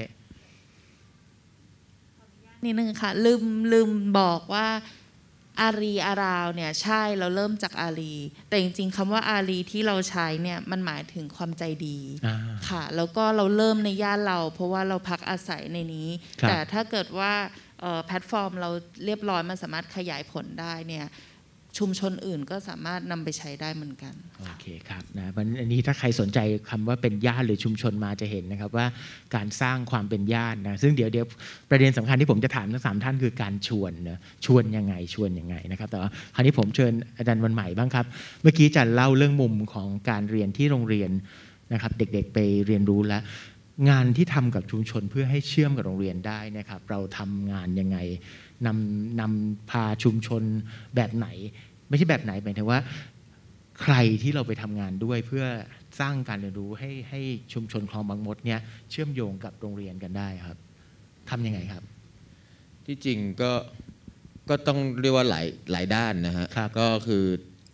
นิดนึงค่ะลืมบอกว่าอารีอาราวเนี่ยใช่เราเริ่มจากอารีแต่จริงๆคำว่าอารีที่เราใช้เนี่ยมันหมายถึงความใจดีค่ะแล้วก็เราเริ่มในย่านเราเพราะว่าเราพักอาศัยในนี้แต่ถ้าเกิดว่าแพลตฟอร์มเราเรียบร้อยมันสามารถขยายผลได้เนี่ยชุมชนอื่นก็สามารถนำไปใช้ได้เหมือนกันโอเคครับนะอันนี้ถ้าใครสนใจคำว่าเป็นย่านหรือชุมชนมาจะเห็นนะครับว่าการสร้างความเป็นย่านนะซึ่งเดี๋ยวประเด็นสำคัญที่ผมจะถามทั้ง3ท่านคือการชวนนะชวนยังไงนะครับแต่ว่าคราวนี้ผมเชิญอาจารย์วันใหม่บ้างครับเมื่อกี้อาจารย์เล่าเรื่องมุมของการเรียนที่โรงเรียนนะครับเด็กๆไปเรียนรู้แล้วงานที่ทำกับชุมชนเพื่อให้เชื่อมกับโรงเรียนได้นะครับเราทำงานยังไงนำพาชุมชนแบบไหนไม่ใช่แบบไหนหมายถึงว่าใครที่เราไปทำงานด้วยเพื่อสร้างการเรียนรู้ให้ชุมชนคลองบางมดเนี่ยเชื่อมโยงกับโรงเรียนกันได้ครับทำยังไงครับที่จริงก็ต้องเรียกว่าหลายด้านนะฮะก็คือ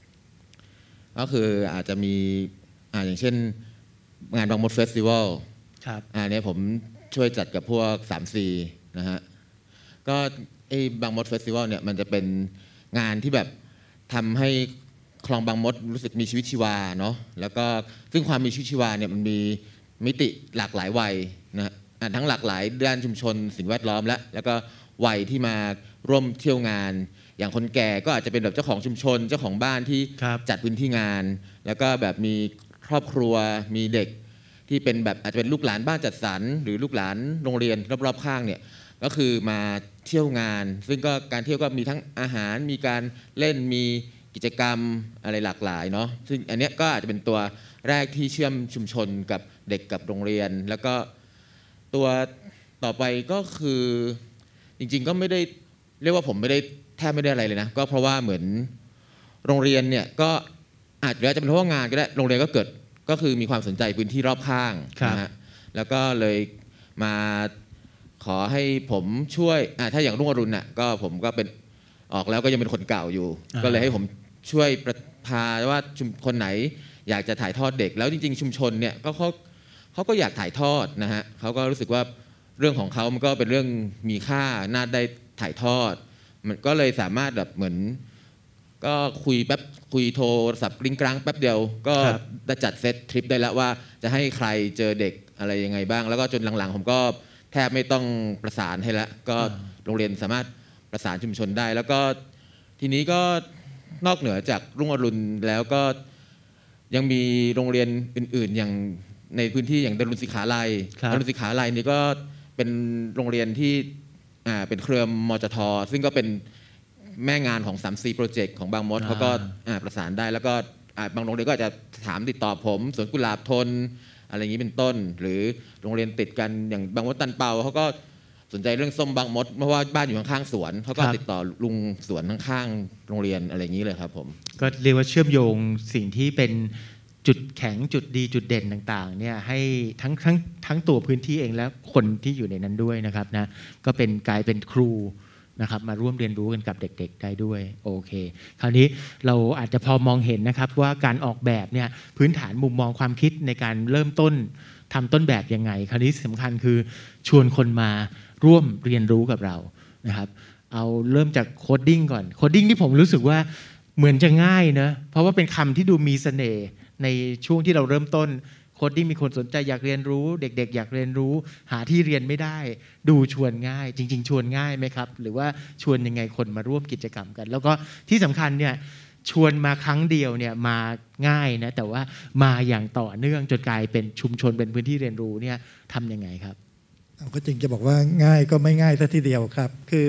อาจจะมีอย่างเช่นงานบางมดเฟสติวัลเนี่ยผมช่วยจัดกับพวก 3C นะฮะก็ไอ้บางมดเฟสติวัลเนี่ยมันจะเป็นงานที่แบบทำให้คลองบางมดรู้สึกมีชีวิตชีวาเนาะแล้วก็ซึ่งความมีชีวิตชีวาเนี่ยมันมีมิติหลากหลายวัยนะทั้งหลากหลายด้านชุมชนสิ่งแวดล้อมแล้วก็วัยที่มาร่วมเที่ยวงานอย่างคนแก่ก็อาจจะเป็นแบบเจ้าของชุมชนเจ้าของบ้านที่จัดพื้นที่งานแล้วก็แบบมีครอบครัวมีเด็กที่เป็นแบบอาจจะเป็นลูกหลานบ้านจัดสรรหรือลูกหลานโรงเรียนรอบๆข้างเนี่ยก็คือมาเที่ยวงานซึ่งก็การเที่ยวก็มีทั้งอาหารมีการเล่นมีกิจกรรมอะไรหลากหลายเนาะซึ่งอันนี้ก็อาจจะเป็นตัวแรกที่เชื่อมชุมชนกับเด็กกับโรงเรียนแล้วก็ตัวต่อไปก็คือจริงๆก็ไม่ได้เรียกว่าผมไม่ได้แทบไม่ได้อะไรเลยนะก็เพราะว่าเหมือนโรงเรียนเนี่ยก็อาจจะเป็นเพราะว่างานก็ได้โรงเรียนก็เกิดก็คือมีความสนใจพื้นที่รอบข้างนะฮะแล้วก็เลยมาขอให้ผมช่วยถ้าอย่างรุ่งอรุณน่ะก็ผมก็เป็นออกแล้วก็ยังเป็นคนเก่าอยู่ก็เลยให้ผมช่วยพาว่าคนไหนอยากจะถ่ายทอดเด็กแล้วจริงๆชุมชนเนี่ยก็เขาก็อยากถ่ายทอดนะฮะเขาก็รู้สึกว่าเรื่องของเขามันก็เป็นเรื่องมีค่าน่าได้ถ่ายทอดมันก็เลยสามารถแบบเหมือนก็คุยโทรศัพท์กริ้งกรังแป๊บเดียวก็ได้จัดเซตทริปได้แล้วว่าจะให้ใครเจอเด็กอะไรยังไงบ้างแล้วก็จนหลังๆผมก็แทบไม่ต้องประสานให้แล้วก็โรงเรียนสามารถประสานชุมชนได้แล้วก็ทีนี้ก็นอกเหนือจากรุ่งอรุณแล้วก็ยังมีโรงเรียนอื่นๆอย่างในพื้นที่อย่างดารุณศิขาลัยนี่ก็เป็นโรงเรียนที่เป็นเครือมจท.ซึ่งก็เป็นแม่งานของ 3C โปรเจกต์ของบางมดเขาก็ประสานได้แล้วก็บางโรงเรียนก็อาจจะถามติดต่อผมสวนกุหลาบทนอะไรอย่างนี้เป็นต้นหรือโรงเรียนติดกันอย่างบางมดตันเปาเขาก็สนใจเรื่องส้มบางมดเพราะว่าบ้านอยู่ข้างๆสวนเขาก็ติดต่อลุงสวนข้างๆโรงเรียนอะไรอย่างนี้เลยครับผมก็เรียกว่าเชื่อมโยงสิ่งที่เป็นจุดแข็งจุดดีจุดเด่นต่างๆเนี่ยให้ทั้งตัวพื้นที่เองและคนที่อยู่ในนั้นด้วยนะครับนะก็เป็นกลายเป็นครูนะครับมาร่วมเรียนรู้กันกับเด็กๆได้ด้วยโอเคคราวนี้เราอาจจะพอมองเห็นนะครับว่าการออกแบบเนี่ยพื้นฐานมุมมองความคิดในการเริ่มต้นทำต้นแบบยังไงคราวนี้สำคัญคือชวนคนมาร่วมเรียนรู้กับเรานะครับเอาเริ่มจากโคดดิ้งก่อนโคดดิ้งที่ผมรู้สึกว่าเหมือนจะง่ายนะเพราะว่าเป็นคำที่ดูมีเสน่ห์ในช่วงที่เราเริ่มต้นโคดดิ้งมีคนสนใจอยากเรียนรู้เด็กๆอยากเรียนรู้หาที่เรียนไม่ได้ดูชวนง่ายจริงๆชวนง่ายไหมครับหรือว่าชวนยังไงคนมาร่วมกิจกรรมกันแล้วก็ที่สำคัญเนี่ยชวนมาครั้งเดียวเนี่ยมาง่ายนะแต่ว่ามาอย่างต่อเนื่องจนกลายเป็นชุมชนเป็นพื้นที่เรียนรู้เนี่ยทำยังไงครับก็จริงจะบอกว่าง่ายก็ไม่ง่ายซะทีเดียวครับคือ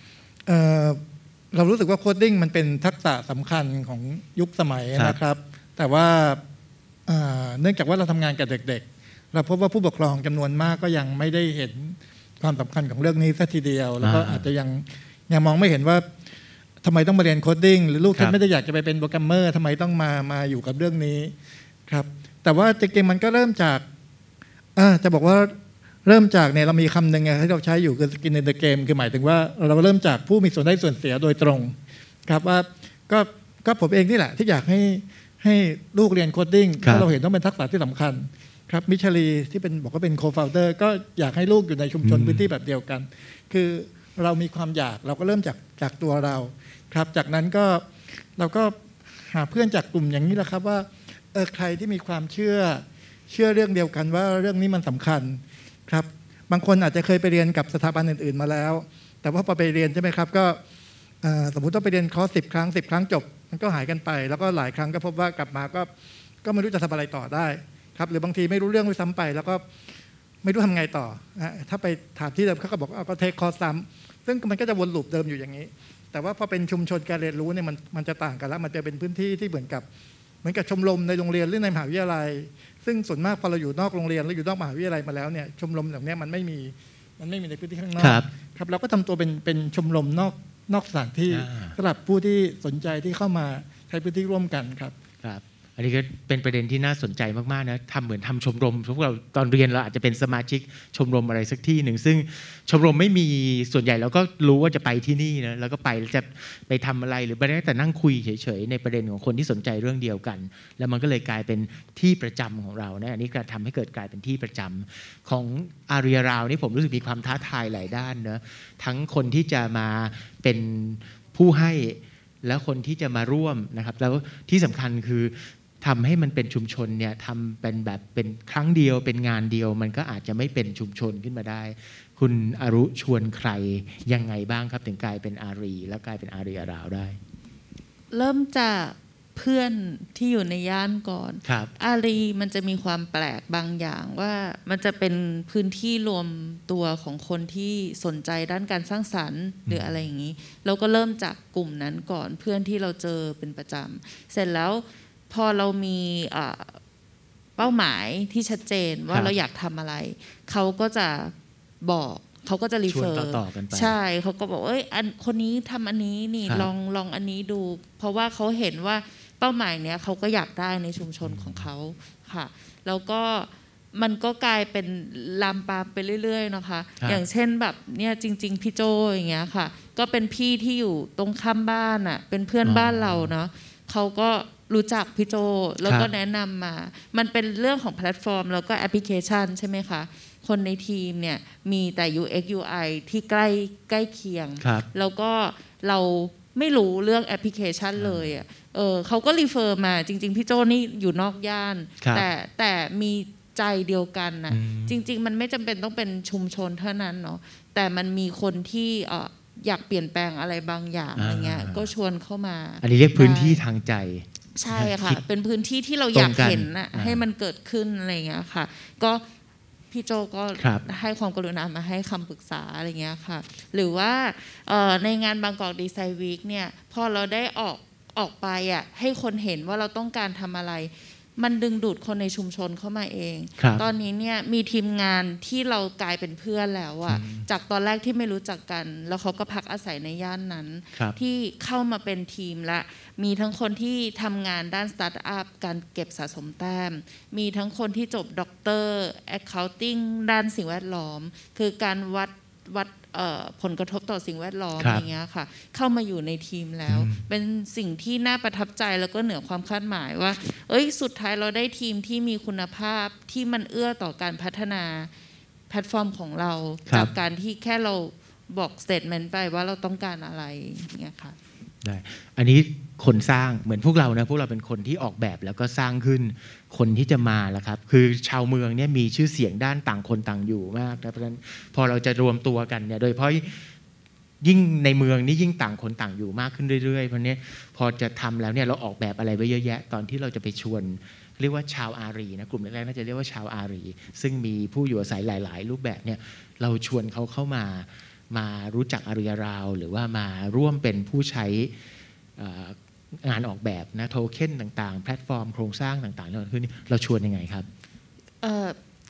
เรารู้สึกว่าโคดดิ้งมันเป็นทักษะสำคัญของยุคสมัยนะครับแต่ว่าเนื่องจากว่าเราทำงานกับเด็กๆเราพบว่าผู้ปกครองจำนวนมากก็ยังไม่ได้เห็นความสำคัญของเรื่องนี้ซะทีเดียวแล้วก็อาจจะยังมองไม่เห็นว่าทำไมต้องมาเรียนโคดดิ้งหรือลูกฉันไม่ได้อยากจะไปเป็นโปรแกรมเมอร์ทำไมต้องมาอยู่กับเรื่องนี้ครับแต่ว่าจริงๆมันก็เริ่มจากจะบอกว่าเริ่มจากเนี่ยเรามีคำหนึ่งที่เราใช้อยู่คือ skin in the game คือหมายถึงว่าเราเริ่มจากผู้มีส่วนได้ส่วนเสียโดยตรงครับว่าก็ผมเองนี่แหละที่อยากให้ลูกเรียนโคดดิ้งเพราะเราเห็นต้องเป็นทักษะที่สำคัญครับมิชลีที่เป็นบอกว่าเป็นโคฟาวเดอร์ก็อยากให้ลูกอยู่ในชุมชนพื้นที่แบบเดียวกันคือเรามีความอยากเราก็เริ่มจากตัวเราครับจากนั้นก็เราก็หาเพื่อนจากกลุ่มอย่างนี้แหละครับว่าใครที่มีความเชื่อเรื่องเดียวกันว่าเรื่องนี้มันสำคัญครับบางคนอาจจะเคยไปเรียนกับสถาบันอื่นๆมาแล้วแต่ว่าพอไปเรียนใช่ไหมครับก็สมมุติต้องไปเรียนคอร์ส10 ครั้งจบมันก็หายกันไปแล้วก็หลายครั้งก็พบว่ากลับมาก็ไม่รู้จะทำอะไรต่อได้ครับหรือบางทีไม่รู้เรื่องด้วยซ้ำไปแล้วก็ไม่รู้ทำไงต่อถ้าไปถามที่เดิมเขาก็บอกก็เทคคอร์สซ้ำซึ่งมันก็จะวนลูปเดิมอยู่อย่างนี้แต่ว่าพอเป็นชุมชนการเรียนรู้เนี่ยมันจะต่างกันแล้วมันจะเป็นพื้นที่ที่เหมือนกับชมรมในโรงเรียนหรือในมหาวิทยาลัยซึ่งส่วนมากพอเราอยู่นอกโรงเรียนหรืออยู่นอกมหาวิทยาลัยมาแล้วเนี่ยชมรมแบบนี้มันไม่มีในพื้นที่ข้างนอกครับเราก็ทำตัวเป็นชมรมนอกสถานที่สำหรับผู้ที่สนใจที่เข้ามาใช้พื้นที่ร่วมกันครับอันนี้ก็เป็นประเด็นที่น่าสนใจมากๆนะเหมือนทำชมรมพวกเราตอนเรียนเราอาจจะเป็นสมาชิกชมรมอะไรสักที่หนึ่งซึ่งชมรมไม่มีส่วนใหญ่เราก็รู้ว่าจะไปที่นี่นะแล้วก็ไปจะไปทำอะไรหรือไปได้แต่นั่งคุยเฉยๆในประเด็นของคนที่สนใจเรื่องเดียวกันแล้วมันก็เลยกลายเป็นที่ประจำของเรานะอันนี้ก็ทำให้เกิดกลายเป็นที่ประจำของอารีราวนี่ผมรู้สึกมีความท้าทายหลายด้านนะทั้งคนที่จะมาเป็นผู้ให้แล้วคนที่จะมาร่วมนะครับแล้วที่สำคัญคือทำให้มันเป็นชุมชนเนี่ยทำเป็นแบบเป็นครั้งเดียวเป็นงานเดียวมันก็อาจจะไม่เป็นชุมชนขึ้นมาได้คุณอรุชวนใครยังไงบ้างครับถึงกลายเป็นอารีแล้วกลายเป็นอารีอาราวได้เริ่มจากเพื่อนที่อยู่ในย่านก่อนอารีมันจะมีความแปลกบางอย่างว่ามันจะเป็นพื้นที่รวมตัวของคนที่สนใจด้านการสร้างสรรค์หรืออะไรอย่างนี้เราก็เริ่มจากกลุ่มนั้นก่อนเพื่อนที่เราเจอเป็นประจำเสร็จแล้วพอเรามีเป้าหมายที่ชัดเจนว่าเราอยากทำอะไรเขาก็จะบอกเขาก็จะรีเฟอร์ใช่เขาก็บอกคนนี้ทำอันนี้นี่ลองอันนี้ดูเพราะว่าเขาเห็นว่าเป้าหมายเนี้ยเขาก็อยากได้ในชุมชนของเขาค่ะแล้วก็มันก็กลายเป็นลามปามไปเรื่อยๆนะคะอย่างเช่นแบบเนี่ยจริงๆพี่โจอย่างเงี้ยค่ะก็เป็นพี่ที่อยู่ตรงข้ามบ้านอ่ะเป็นเพื่อนบ้านเราเนาะเขาก็รู้จักพี่โจแล้วก็แนะนำมามันเป็นเรื่องของแพลตฟอร์มแล้วก็แอปพลิเคชันใช่ไหมคะคนในทีมเนี่ยมีแต่ UX UI ที่ใกล้เคียงแล้วก็เราไม่รู้เรื่องแอปพลิเคชันเลยอ่ะเขาก็รีเฟอร์มาจริงๆพี่โจนี่อยู่นอกย่านแต่มีใจเดียวกันนะจริงๆมันไม่จำเป็นต้องเป็นชุมชนเท่านั้นเนาะแต่มันมีคนที่อยากเปลี่ยนแปลงอะไรบางอย่างอะไรเงี้ยก็ชวนเข้ามาอันนี้เรียกพื้นที่ทางใจใช่ค่ะเป็นพื้นที่ที่เราอยากเห็นนะให้มันเกิดขึ้นอะไรเงี้ยค่ะก็พี่โจก็ให้ความกรุณามาให้คำปรึกษาอะไรเงี้ยค่ะหรือว่าในงานบางกอกดีไซน์วีคเนี่ยพอเราได้ออกไปอ่ะให้คนเห็นว่าเราต้องการทำอะไรมันดึงดูดคนในชุมชนเข้ามาเองตอนนี้เนี่ยมีทีมงานที่เรากลายเป็นเพื่อนแล้วอ่ะจากตอนแรกที่ไม่รู้จักกันแล้วเขาก็พักอาศัยในย่านนั้นที่เข้ามาเป็นทีมและมีทั้งคนที่ทำงานด้านสตาร์ทอัพการเก็บสะสมแต้มมีทั้งคนที่จบด็อกเตอร์แอคเคาท์ติ้งด้านสิ่งแวดล้อมคือการวัดผลกระทบต่อสิ่งแวดล้อมอย่างเงี้ยค่ะเข้ามาอยู่ในทีมแล้วเป็นสิ่งที่น่าประทับใจแล้วก็เหนือความคาดหมายว่าสุดท้ายเราได้ทีมที่มีคุณภาพที่มันเอื้อต่อการพัฒนาแพลตฟอร์มของเราจากการที่แค่เราบอกสเตทเมนต์ไปว่าเราต้องการอะไรเงี้ยค่ะได้อันนี้คนสร้างเหมือนพวกเรานะพวกเราเป็นคนที่ออกแบบแล้วก็สร้างขึ้นคนที่จะมาแล้วครับคือชาวเมืองเนี่ยมีชื่อเสียงด้านต่างคนต่างอยู่มากนะเพราะฉะนั้นพอเราจะรวมตัวกันเนี่ยโดยเฉพาะยิ่งในเมืองนี่ยิ่งต่างคนต่างอยู่มากขึ้นเรื่อยๆเพราะนี้พอจะทำแล้วเนี่ยเราออกแบบอะไรไว้เยอะแยะตอนที่เราจะไปชวนเรียกว่าชาวอารีนะกลุ่มแรกๆน่าจะเรียกว่าชาวอารีซึ่งมีผู้อยู่อาศัยหลายๆรูปแบบเนี่ยเราชวนเขาเข้ามารู้จักอารีราวหรือว่ามาร่วมเป็นผู้ใช้งานออกแบบนะโทเค็นต่างๆแพลตฟอร์มโครงสร้างต่างๆเราชวนยังไงครับ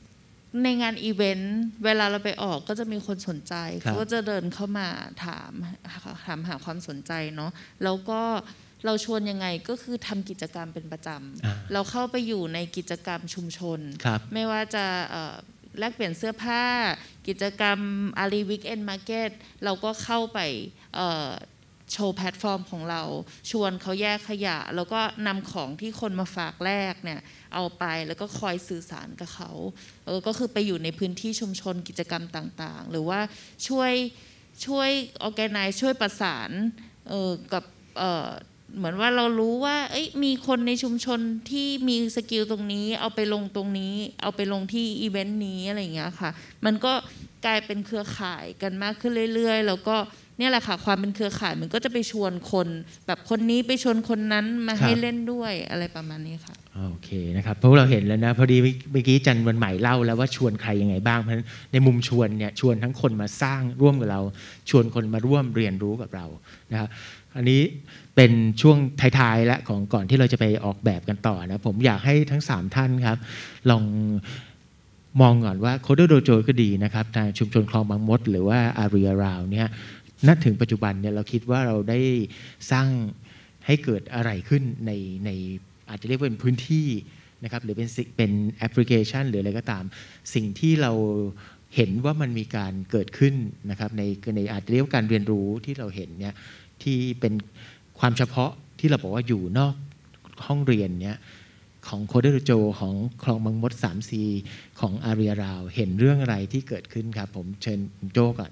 ในงานอีเวนต์เวลาเราไปออกก็จะมีคนสนใจเขาก็จะเดินเข้ามาถามหาความสนใจเนาะแล้วก็เราชวนยังไงก็คือทำกิจกรรมเป็นประจำเราเข้าไปอยู่ในกิจกรรมชุมชนไม่ว่าจะแลกเปลี่ยนเสื้อผ้ากิจกรรมอารีวิกเอนมาร์เก็ตเราก็เข้าไปโชว์แพลตฟอร์มของเราชวนเขาแยกขยะแล้วก็นำของที่คนมาฝากแลกเนี่ยเอาไปแล้วก็คอยสื่อสารกับเขาก็คือไปอยู่ในพื้นที่ชุมชนกิจกรรมต่างๆหรือว่าช่วยorganize ช่วยประสานกับเหมือนว่าเรารู้ว่ามีคนในชุมชนที่มีสกิลตรงนี้เอาไปลงตรงนี้เอาไปลงที่อีเวนต์นี้อะไรอย่างเงี้ยค่ะมันก็กลายเป็นเครือข่ายกันมากขึ้นเรื่อยๆแล้วก็เนี่ยแหละค่ะความเป็นเครือข่ายมันก็จะไปชวนคนแบบคนนี้ไปชวนคนนั้นมาให้เล่นด้วยอะไรประมาณนี้ค่ะโอเคนะครับเพราะเราเห็นแล้วนะพอดีเมื่อกี้จันวันใหม่เล่าแล้วว่าชวนใครยังไงบ้างเพราะฉะนั้นในมุมชวนเนี่ยชวนทั้งคนมาสร้างร่วมกับเราชวนคนมาร่วมเรียนรู้กับเรานะครับอันนี้เป็นช่วงท้ายๆและของก่อนที่เราจะไปออกแบบกันต่อนะผมอยากให้ทั้ง3ท่านครับลองมองก่อนว่าโคเดอร์โดโจก็ดีนะครับทางชุมชนคลองบางมดหรือว่าอารีราวเนี่ยณถึงปัจจุบันเนี่ยเราคิดว่าเราได้สร้างให้เกิดอะไรขึ้นในอาจจะเรียกว่าเป็นพื้นที่นะครับหรือเป็นแอปพลิเคชันหรืออะไรก็ตามสิ่งที่เราเห็นว่ามันมีการเกิดขึ้นนะครับในอาจจะเรียกว่าการเรียนรู้ที่เราเห็นเนี่ยที่เป็นความเฉพาะที่เราบอกว่าอยู่นอกห้องเรียนเนี่ยของโคเดอร์โจของคลองบางมด 3C ของอารีราวเห็นเรื่องอะไรที่เกิดขึ้นครับผมเชิญโจก่อน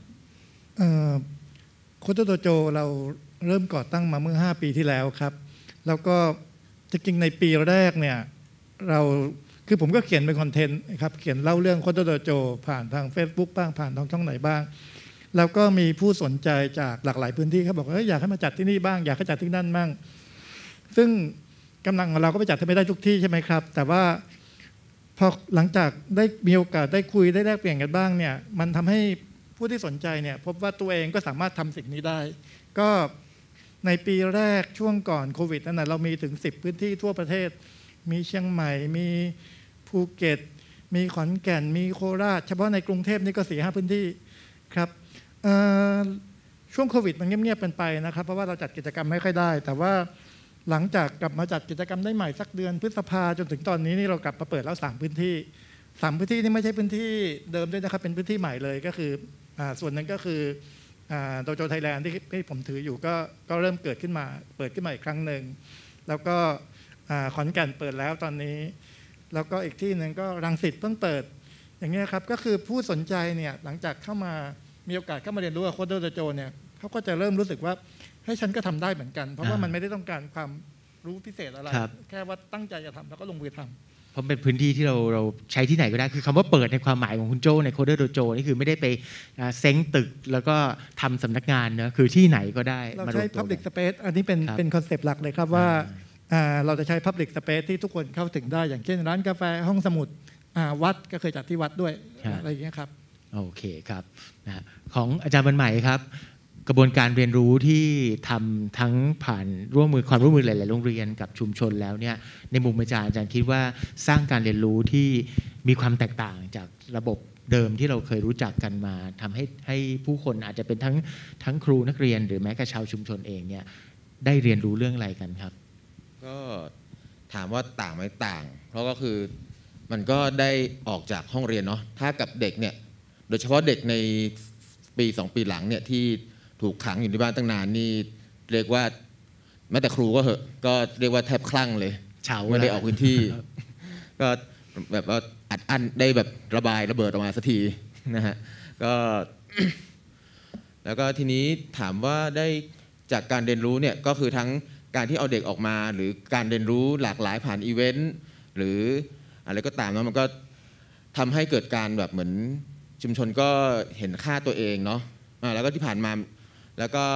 โคเดอร์โจเราเริ่มก่อตั้งมาเมื่อ5 ปีที่แล้วครับแล้วก็จริงๆในปีแรกเนี่ยคือผมก็เขียนเป็นคอนเทนต์ครับเขียนเล่าเรื่องโคเดอร์โจผ่านทาง Facebook บ้างผ่านทางช่องไหนบ้างแล้วก็มีผู้สนใจจากหลากหลายพื้นที่เขาบอกว่าอยากให้มาจัดที่นี่บ้างอยากให้จัดที่นั่นบ้างซึ่งกำลังของเราก็ไปจัดไม่ได้ทุกที่ใช่ไหมครับแต่ว่าพอหลังจากได้มีโอกาสได้คุยได้แลกเปลี่ยนกันบ้างเนี่ยมันทำให้ผู้ที่สนใจเนี่ยพบว่าตัวเองก็สามารถทำสิ่งนี้ได้ก็ในปีแรกช่วงก่อนโควิดนั่นนะเรามีถึง10 พื้นที่ทั่วประเทศมีเชียงใหม่มีภูเก็ตมีขอนแก่นมีโคราชเฉพาะในกรุงเทพนี่ก็ 4-5 พื้นที่ครับช่วงโควิดมันเงียบๆเป็นไปนะครับเพราะว่าเราจัดกิจกรรมไม่ค่อยได้แต่ว่าหลังจากกลับมาจัดกิจกรรมได้ใหม่สักเดือนพฤษภาจนถึงตอนนี้นี่เรากลับมาเปิดแล้ว3 พื้นที่3 พื้นที่นี่ไม่ใช่พื้นที่เดิมด้วยนะครับเป็นพื้นที่ใหม่เลยก็คือส่วนหนึ่งก็คือโดโจไทยแลนด์ที่ผมถืออยู่ก็เริ่มเปิดขึ้นมาอีกครั้งหนึ่งแล้วก็ขอนแก่นเปิดแล้วตอนนี้แล้วก็อีกที่หนึ่งก็รังสิตเพิ่งเปิดอย่างเงี้ยครับก็คือผู้สนใจเนี่ยหลังจากเข้ามามีโอกาสเข้ามาเรียนรู้กับโคเดอร์โจเนี่ยเขาก็จะเริ่มรู้สึกว่าให้ฉันก็ทำได้เหมือนกันเพราะว่ามันไม่ได้ต้องการความรู้พิเศษอะไรแค่ว่าตั้งใจจะทำแล้วก็ลงมือทำเพราะเป็นพื้นที่ที่เราใช้ที่ไหนก็ได้คือคำว่าเปิดในความหมายของคุณโจในโคเดอร์โจนี่คือไม่ได้ไปเซ้งตึกแล้วก็ทำสำนักงานนะคือที่ไหนก็ได้เราใช้ Public Space อันนี้เป็นคอนเซปต์หลักเลยครับว่าเราจะใช้ Public Space ที่ทุกคนเข้าถึงได้อย่างเช่นร้านกาแฟห้องสมุดวัดก็เคยจัดที่วัดด้วยอะไรอย่างเงี้ยครับโอเคครับนะของอาจารย์วันใหม่ครับกระบวนการเรียนรู้ที่ทำทั้งผ่านความร่วมมือหลายๆโรงเรียนกับชุมชนแล้วเนี่ยในมุมอาจารย์คิดว่าสร้างการเรียนรู้ที่มีความแตกต่างจากระบบเดิมที่เราเคยรู้จักกันมาทำให้ผู้คนอาจจะเป็นทั้งครูนักเรียนหรือแม้กระชาวชุมชนเองเนี่ยได้เรียนรู้เรื่องอะไรกันครับก็ถามว่าต่างไหมต่างเพราะก็คือมันก็ได้ออกจากห้องเรียนเนาะถ้ากับเด็กเนี่ยโดยเฉพาะเด็กในปี2 ปีหลังเนี่ยที่ถูกขังอยู่ในบ้านตั้งนานนี่เรียกว่าแม้แต่ครูก็เหอะก็เรียกว่าแทบคลั่งเลยไม่ได้ออกพื้นที่ก็แบบว่าอัดอั้นได้แบบระบายระเบิดออกมาสักทีนะฮะก็แล้วก็ทีนี้ถามว่าได้จากการเรียนรู้เนี่ยก็คือทั้งการที่เอาเด็กออกมาหรือการเรียนรู้หลากหลายผ่านอีเวนต์หรืออะไรก็ตามแล้วมันก็ทำให้เกิดการแบบเหมือนชุมชนก็เห็นค่าตัวเองเนาะแล้วก็ที่ผ่านมาแล้วก็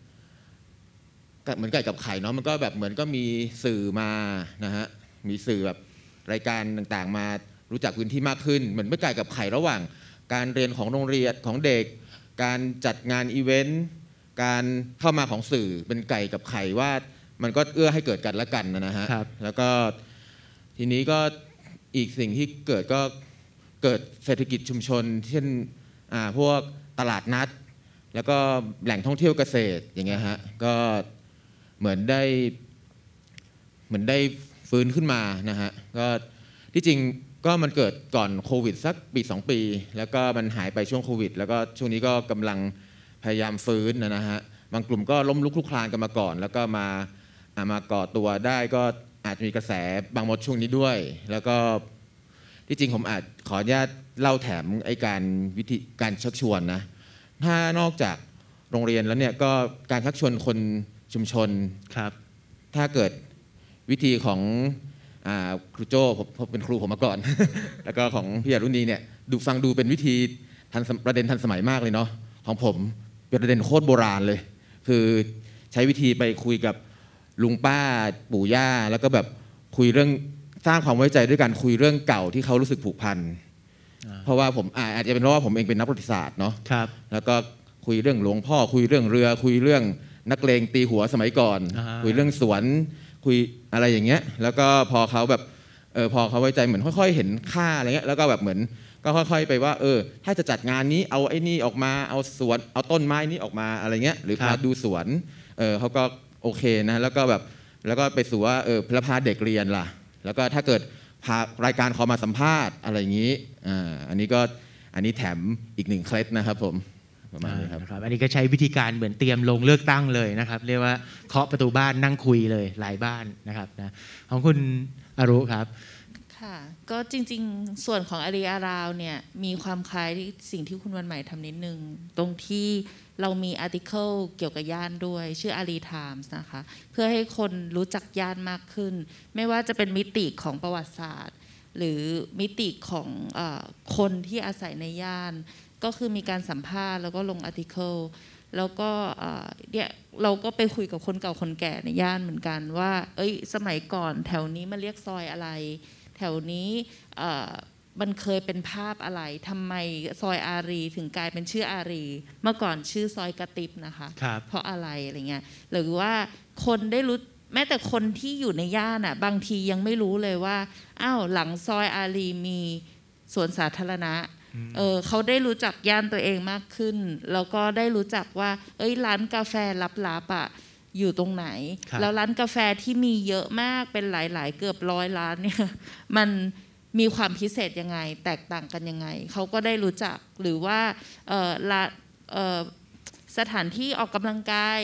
เหมือนไก่กับไข่เนาะมันก็แบบเหมือนก็มีสื่อมานะฮะมีสื่อแบบรายการต่างๆมารู้จักพื้นที่มากขึ้นเหมือนไก่กับไข่ระหว่างการเรียนของโรงเรียนของเด็กการจัดงานอีเวนต์การเข้ามาของสื่อเป็นไก่กับไข่ว่ามันก็เอื้อให้เกิดกันและกันนะฮะแล้วก็ทีนี้ก็อีกสิ่งที่เกิดก็เกิดเศรษฐกิจชุมชนเช่นพวกตลาดนัดแล้วก็แหล่งท่องเที่ยวเกษตรอย่างเงี้ยฮะก็เหมือนได้ฟื้นขึ้นมานะฮะก็ที่จริงก็มันเกิดก่อนโควิดสักปี2 ปีแล้วก็มันหายไปช่วงโควิดแล้วก็ช่วงนี้ก็กำลังพยายามฟื้นนะฮะบางกลุ่มก็ล้มลุกคลุกคลานกันมาก่อนแล้วก็มาก่อตัวได้ก็อาจจะมีกระแสบางมดช่วงนี้ด้วยแล้วก็ที่จริงผมอาจขออนุญาตเล่าแถมไอ้วิธีการชักชวนนะถ้านอกจากโรงเรียนแล้วเนี่ยก็การชักชวนคนชุมชนครับถ้าเกิดวิธีของครูโจ้ผมเป็นครูผมมาก่อน แล้วก็ของพี่อรุณีเนี่ยฟังดูเป็นวิธีประเด็นทันสมัยมากเลยเนาะของผมเป็นประเด็นโคตรโบราณเลยคือใช้วิธีไปคุยกับลุงป้าปู่ย่าแล้วก็แบบคุยเรื่องสร้างความไว้ใจด้วยการคุยเรื่องเก่าที่เขารู้สึกผูกพันเพราะว่าผมอาจจะเป็นเพราะว่าผมเองเป็นนักประวัติศาสตร์เนาะแล้วก็คุยเรื่องหลวงพ่อคุยเรื่องเรือคุยเรื่องนักเลงตีหัวสมัยก่อนคุยเรื่องสวนคุยอะไรอย่างเงี้ยแล้วก็พอเขาแบบพอเขาไว้ใจเหมือนค่อยๆเห็นค่าอะไรเงี้ยแล้วก็แบบเหมือนก็ค่อยๆไปว่าถ้าจะจัดงานนี้เอาไอ้นี่ออกมาเอาสวนเอาต้นไม้นี้ออกมาอะไรเงี้ยหรือพาดูสวนเขาก็โอเคนะแล้วก็แบบแล้วก็ไปสู่ว่าแล้วพาเด็กเรียนล่ะแล้วก็ถ้าเกิดพารายการขอมาสัมภาษณ์อะไรอย่างนี้อันนี้แถมอีก1 เคล็ดนะครับผมประมาณนี้ครับอันนี้ก็ใช้วิธีการเหมือนเตรียมลงเลือกตั้งเลยนะครับเรียกว่าเคาะประตูบ้านนั่งคุยเลยหลายบ้านนะครับนะของคุณอรุครับค่ะก็จริงๆส่วนของอารีอาราวเนี่ยมีความคล้ายสิ่งที่คุณวันใหม่ทำนิดนึงตรงที่เรามีอาร์ติเคิลเกี่ยวกับย่านด้วยชื่ออารีไทม์นะคะเพื่อให้คนรู้จักย่านมากขึ้นไม่ว่าจะเป็นมิติของประวัติศาสตร์หรือมิติของคนที่อาศัยในย่านก็คือมีการสัมภาษณ์แล้วก็ลงอาร์ติเคิลแล้วก็เนี่ยเราก็ไปคุยกับคนเก่าคนแก่ในย่านเหมือนกันว่าสมัยก่อนแถวนี้มันเรียกซอยอะไรแถวนี้มันเคยเป็นภาพอะไรทำไมซอยอารีถึงกลายเป็นชื่ออารีเมื่อก่อนชื่อซอยกระติบนะคะเพราะอะไรเงี้ยหรือว่าคนได้รู้แม้แต่คนที่อยู่ในย่านบางทียังไม่รู้เลยว่าหลังซอยอารีมีสวนสาธารณะเขาได้รู้จักย่านตัวเองมากขึ้นแล้วก็ได้รู้จักว่าร้านกาแฟลับๆอยู่ตรงไหนแล้วร้านกาแฟที่มีเยอะมากเป็นหลายๆเกือบ100 ร้านเนี่ยมันมีความพิเศษยังไงแตกต่างกันยังไงเขาก็ได้รู้จักหรือว่าสถานที่ออกกำลังกาย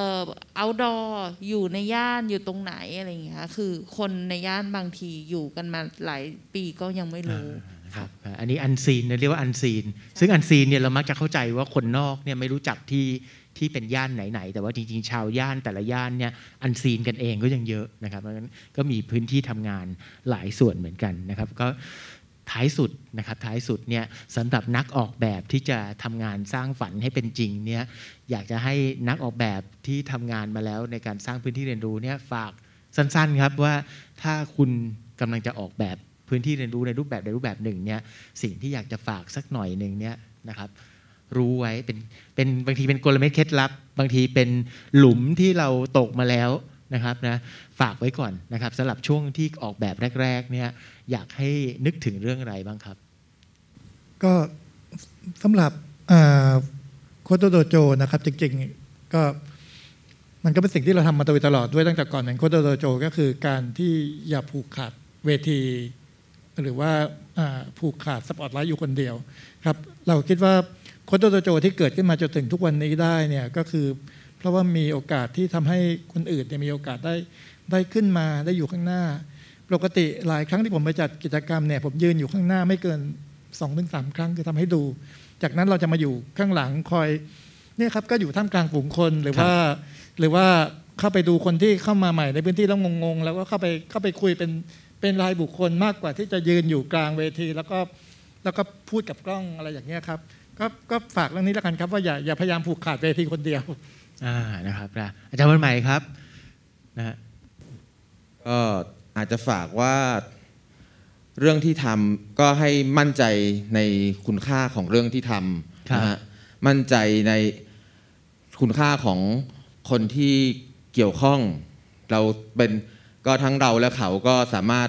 outdoor อยู่ในย่านอยู่ตรงไหนอะไรอย่างเงี้ยคือคนในย่านบางทีอยู่กันมาหลายปีก็ยังไม่รู้ครับอันนี้อันซีนเรียกว่าอันซีนซึ่งอันซีนเนี่ยเรามักจะเข้าใจว่าคนนอกเนี่ยไม่รู้จักที่เป็นย่านไหนแต่ว่าจริงๆชาวย่านแต่ละย่านเนี่ยอันซีนกันเองก็ยังเยอะนะครับเพราะฉะนั้นก็มีพื้นที่ทำงานหลายส่วนเหมือนกันนะครับก็ท้ายสุดเนี่ยสำหรับนักออกแบบที่จะทำงานสร้างฝันให้เป็นจริงเนี่ยอยากจะให้นักออกแบบที่ทำงานมาแล้วในการสร้างพื้นที่เรียนรู้เนี่ยฝากสั้นๆครับว่าถ้าคุณกำลังจะออกแบบพื้นที่เรียนรู้ในรูปแบบหนึ่งเนี่ยสิ่งที่อยากจะฝากสักหน่อยหนึ่งเนี่ยนะครับรู้ไว้เป็นบางทีเป็นกลเม็ดเคล็ดลับบางทีเป็นหลุมที่เราตกมาแล้วนะครับนะฝากไว้ก่อนนะครับสำหรับช่วงที่ออกแบบแรกๆเนี่ยอยากให้นึกถึงเรื่องอะไรบ้างครับก็สำหรับโคโตโดโจนะครับจริงๆก็มันก็เป็นสิ่งที่เราทำมาโดยตลอดด้วยตั้งแต่ก่อนเป็นโคโตโดโจก็คือการที่อย่าผูกขาดเวทีหรือว่าผูกขาดสปอตไลท์อยู่คนเดียวครับเราคิดว่าโคโตโดโจที่เกิดขึ้นมาจนถึงทุกวันนี้ได้เนี่ยก็คือเพราะว่ามีโอกาสที่ทำให้คนอื่นมีโอกาสได้ขึ้นมาได้อยู่ข้างหน้าปกติหลายครั้งที่ผมไปจัดกิจกรรมเนี่ยผมยืนอยู่ข้างหน้าไม่เกิน 2-3 ครั้งคือทำให้ดูจากนั้นเราจะมาอยู่ข้างหลังคอยเนี่ยครับก็อยู่ท่ามกลางฝูงคนหรือว่าเข้าไปดูคนที่เข้ามาใหม่ในพื้นที่แล้วงงๆแล้วก็เข้าไปคุยเป็นรายบุคคลมากกว่าที่จะยืนอยู่กลางเวทีแล้วก็พูดกับกล้องอะไรอย่างเงี้ยครับก็ฝากเรื่องนี้แล้วกันครับว่าอย่าพยายามผูกขาดเวทีคนเดียวนะครับนะอาจารย์วันใหม่ครับนะฮะก็อาจจะฝากว่าเรื่องที่ทำก็ให้มั่นใจในคุณค่าของเรื่องที่ทำนะฮะมั่นใจในคุณค่าของคนที่เกี่ยวข้องเราเป็นก็ทั้งเราและเขาก็สามารถ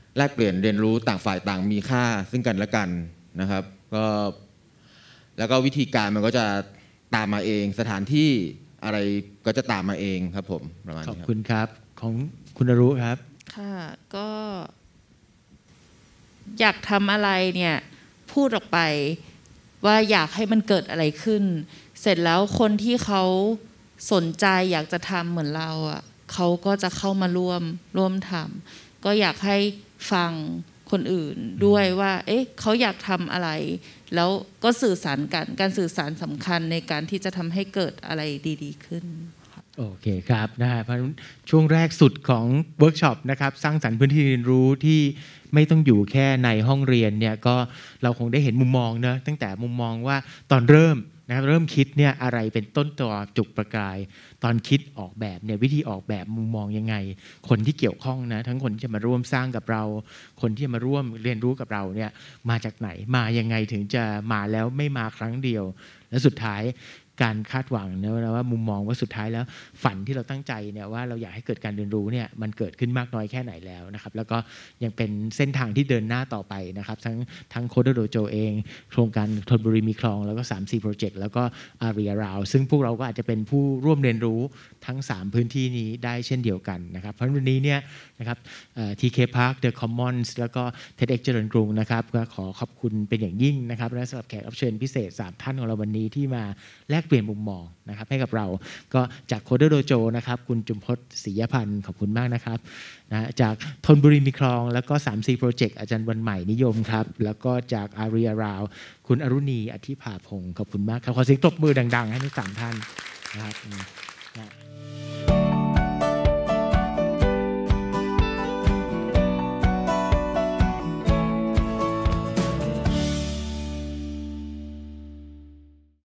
แลกเปลี่ยนเรียนรู้ต่างฝ่ายต่างมีค่าซึ่งกันและกันนะครับก็แล้วก็วิธีการมันก็จะตามมาเองสถานที่อะไรก็จะตามมาเองครับผมประมาณนี้ครับขอบคุณครับของคุณอรุครับค่ะก็อยากทำอะไรเนี่ยพูดออกไปว่าอยากให้มันเกิดอะไรขึ้นเสร็จแล้วคนที่เขาสนใจอยากจะทำเหมือนเราอ่ะเขาก็จะเข้ามาร่วมทำก็อยากให้ฟังคนอื่นด้วยว่าเอ๊ะเขาอยากทำอะไรแล้วก็สื่อสารกันการสื่อสารสำคัญในการที่จะทำให้เกิดอะไรดีๆขึ้นโอเคครับนะฮะเพราะช่วงแรกสุดของเวิร์กช็อปนะครับสร้างสรรค์พื้นที่เรียนรู้ที่ไม่ต้องอยู่แค่ในห้องเรียนเนี่ยก็เราคงได้เห็นมุมมองนะตั้งแต่มุมมองว่าตอนเริ่มนะครับเริ่มคิดเนี่ยอะไรเป็นต้นตอจุดประกายตอนคิดออกแบบเนี่ยวิธีออกแบบมุมมองยังไงคนที่เกี่ยวข้องนะทั้งคนที่จะมาร่วมสร้างกับเราคนที่จะมาร่วมเรียนรู้กับเราเนี่ยมาจากไหนมายังไงถึงจะมาแล้วไม่มาครั้งเดียวและสุดท้ายการคาดหวังนะว่ามุมมองว่าสุดท้ายแล้วฝันที่เราตั้งใจเนี่ยว่าเราอยากให้เกิดการเรียนรู้เนี่ยมันเกิดขึ้นมากน้อยแค่ไหนแล้วนะครับแล้วก็ยังเป็นเส้นทางที่เดินหน้าต่อไปนะครับทั้งโคดโดโจเองโครงการธนบุรีมีคลองแล้วก็ 3-4 โปรเจกต์แล้วก็อารีราวซึ่งพวกเราก็อาจจะเป็นผู้ร่วมเรียนรู้ทั้ง3พื้นที่นี้ได้เช่นเดียวกันนะครับเพราะวันนี้เนี่ยนะครับTK Park The Commons แล้วก็ TEDx เจริญกรุงนะครับก็ขอขอบคุณเป็นอย่างยิ่งนะครับและสำหรับแขกรับเชิญพิเศษ3ท่านของเราวันนี้ที่มาแลกเปลี่ยนมุมมองนะครับให้กับเราก็จากโคดโดโจนะครับคุณจุมพจน์ศรียพันธ์ขอบคุณมากนะครับนะจากธนบุรีมีคลองแล้วก็ 3-4 โปรเจกต์อาจารย์วันใหม่นิยมครับแล้วก็จากอารีราวคุณอรุณีอธิภาพงศ์ขอบคุณมากครับขอเสียงตบมือดังๆให้ทั้ง3ท่านนะครับ